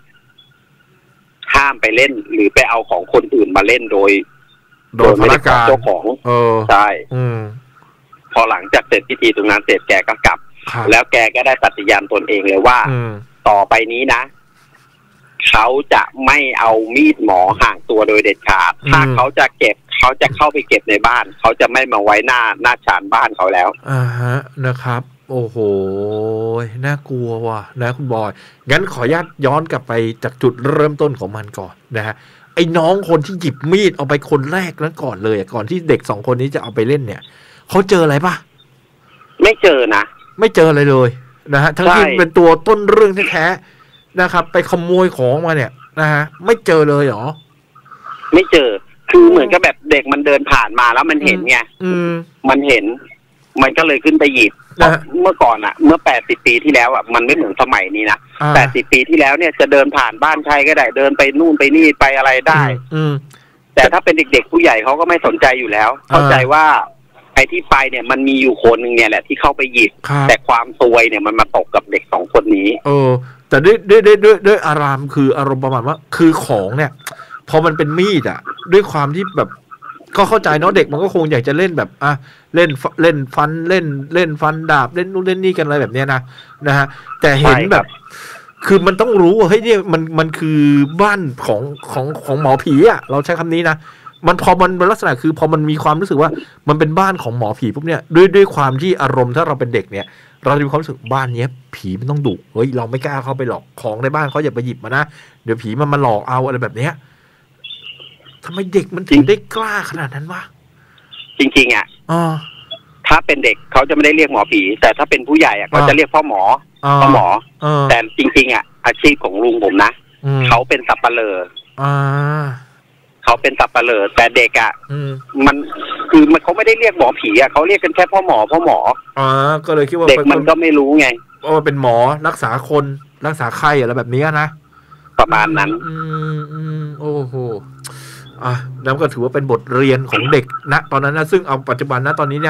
ห้ามไปเล่นหรือไปเอาของคนอื่นมาเล่นโดยโดยไม่ได้ขอเจ้าของใช่พอหลังจากเสร็จพิธีตรงนั้นเสร็จแกก็กลับแล้วแกก็ได้ปฏิญาณตนเองเลยว่าต่อไปนี้นะเขาจะไม่เอามีดหมอห่างตัวโดยเด็ดขาดถ้าเขาจะเก็บเขาจะเข้าไปเก็บในบ้านเขาจะไม่มาไว้หน้าหน้าชานบ้านเขาแล้วอ่าฮะนะครับโอ้โหน่ากลัวว่ะนะคุณบอยงั้นขออนุญาตย้อนกลับไปจากจุดเริ่มต้นของมันก่อนนะฮะไอ้น้องคนที่หยิบมีดเอาไปคนแรกนั้นก่อนเลยก่อนที่เด็กสองคนนี้จะเอาไปเล่นเนี่ยเขาเจออะไรป่ะไม่เจอนะไม่เจออะไรเลยนะฮะทั้งที่เป็นตัวต้นเรื่องแท้ๆนะครับไปขโมยของมาเนี่ยนะฮะไม่เจอเลยเหรอไม่เจอคือเหมือนกับแบบเด็กมันเดินผ่านมาแล้วมันเห็นไงมันเห็นมันก็เลยขึ้นไปหยิบเมื่อก่อนอะเมื่อแปดสิบปีที่แล้วอะมันไม่เหมือนสมัยนี้นะแปดสิบปีที่แล้วเนี่ยจะเดินผ่านบ้านใครก็ได้เดินไปนู่นไปนี่ไปอะไรได้แต่ถ้าเป็นเด็กๆผู้ใหญ่เขาก็ไม่สนใจอยู่แล้วเข้าใจว่าไอ้ที่ไปเนี่ยมันมีอยู่คนหนึ่งเนี่ยแหละที่เข้าไปหยิบแต่ความซวยเนี่ยมันมาตกกับเด็กสองคนนี้เออแต่ด้วยด้วยด้วยด้วยด้วยอารามคืออารมณ์ประมาณว่าคือของเนี่ยพอมันเป็นมีดอะด้วยความที่แบบก็เข้าใจเนาะเด็กมันก็คงอยากจะเล่นแบบอ่ะเล่นเล่นฟันเล่นเล่นฟันดาบเล่นนู่นเล่นนี่กันอะไรแบบเนี้ยนะนะฮะแต่เห็นแบบคือมันต้องรู้ว่าเฮ้ยเนี่ยมันมันคือบ้านของของของหมอผีอ่ะเราใช้คำนี้นะมันพอมันเป็นลักษณะคือพอมันมีความรู้สึกว่ามันเป็นบ้านของหมอผีปุ๊บเนี่ยด้วยด้วยความที่อารมณ์ถ้าเราเป็นเด็กเนี่ยเราจะมีความรู้สึกบ้านเนี้ยผีมันต้องดุเฮ้ยเราไม่กล้าเข้าไปหลอกของในบ้านเขาอย่าไปหยิบมานะเดี๋ยวผีมันมาหลอกเอาอะไรแบบเนี้ยทำไมเด็กมันถึงได้กล้าขนาดนั้นวะจริงๆอ่ะถ้าเป็นเด็กเขาจะไม่ได้เรียกหมอผีแต่ถ้าเป็นผู้ใหญ่อ่ะเขาจะเรียกพ่อหมอพ่อหมอแต่จริงๆอ่ะอาชีพของลุงผมนะเขาเป็นสับปะเลอเขาเป็นสับปะเลอแต่เด็กอ่ะมันคือมันเขาไม่ได้เรียกหมอผีอ่ะเขาเรียกกันแค่พ่อหมอพ่อหมออ๋อก็เลยคิดว่าเด็กมันก็ไม่รู้ไงว่าเป็นหมอรักษาคนรักษาไข้อะไรแบบนี้นะประมาณนั้นอืมอืมโอ้โหอ่ะนั่นก็ถือว่าเป็นบทเรียนของเด็กณตอนนั้นนะซึ่งเอาปัจจุบันนะตอนนี้เนี่ย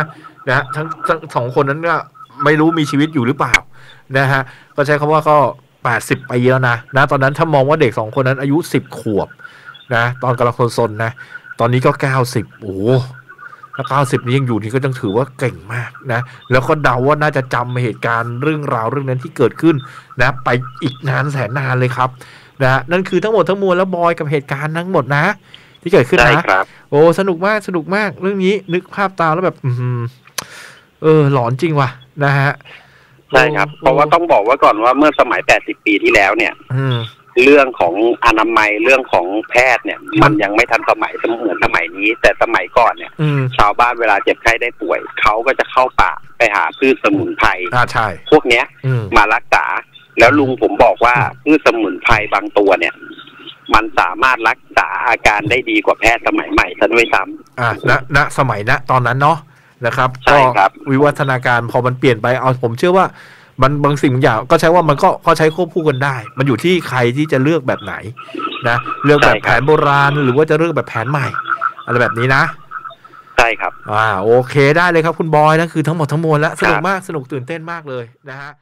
นะทั้งทั้งสองคนนั้นก็ไม่รู้มีชีวิตอยู่หรือเปล่านะฮะก็ใช้คำว่าก็แปดสิบปีแล้วนะนะตอนนั้นถ้ามองว่าเด็กสองคนนั้นอายุสิบขวบนะตอนกำลังซนๆนะตอนนี้ก็เก้าสิบโอ้ถ้าเก้าสิบนี้ยังอยู่นี่ก็ต้องถือว่าเก่งมากนะแล้วก็เดาว่าน่าจะจำเหตุการณ์เรื่องราวเรื่องนั้นที่เกิดขึ้นนะไปอีกนานแสนนานเลยครับนะนั่นคือทั้งหมดทั้งมวลแล้วบอยกับเหตุการณ์ทั้งหมดนะที่เกิดขึ้นนะโอ้สนุกมากสนุกมากเรื่องนี้นึกภาพตามแล้วแบบอืมเออหลอนจริงว่ะนะฮะใช่ครับเพราะว่าต้องบอกไว้ก่อนว่าเมื่อสมัยแปดสิบปีที่แล้วเนี่ยเรื่องของอนามัยเรื่องของแพทย์เนี่ยมันยังไม่ทันสมัยเหมือนสมัยนี้แต่สมัยก่อนเนี่ยชาวบ้านเวลาเจ็บไข้ได้ป่วยเขาก็จะเข้าป่าไปหาพืชสมุนไพรพวกเนี้ยมารักษาแล้วลุงผมบอกว่าพืชสมุนไพรบางตัวเนี่ยมันสามารถรักษาอาการได้ดีกว่าแพทย์สมัยใหม่ซะด้วยซ้ำอ่าณณสมัยณตอนนั้นเนาะนะครับก็วิวัฒนาการพอมันเปลี่ยนไปเอาผมเชื่อว่ามันบางสิ่งบางอย่างก็ใช้ว่ามันก็ก็ใช้ควบคู่กันได้มันอยู่ที่ใครที่จะเลือกแบบไหนนะเลือกแบบแผนโบราณหรือว่าจะเลือกแบบแผนใหม่อะไรแบบนี้นะใช่ครับอ่าโอเคได้เลยครับคุณบอยนั่นคือทั้งหมดทั้งมวลแล้วสนุกมากสนุกตื่นเต้นมากเลยนะฮะ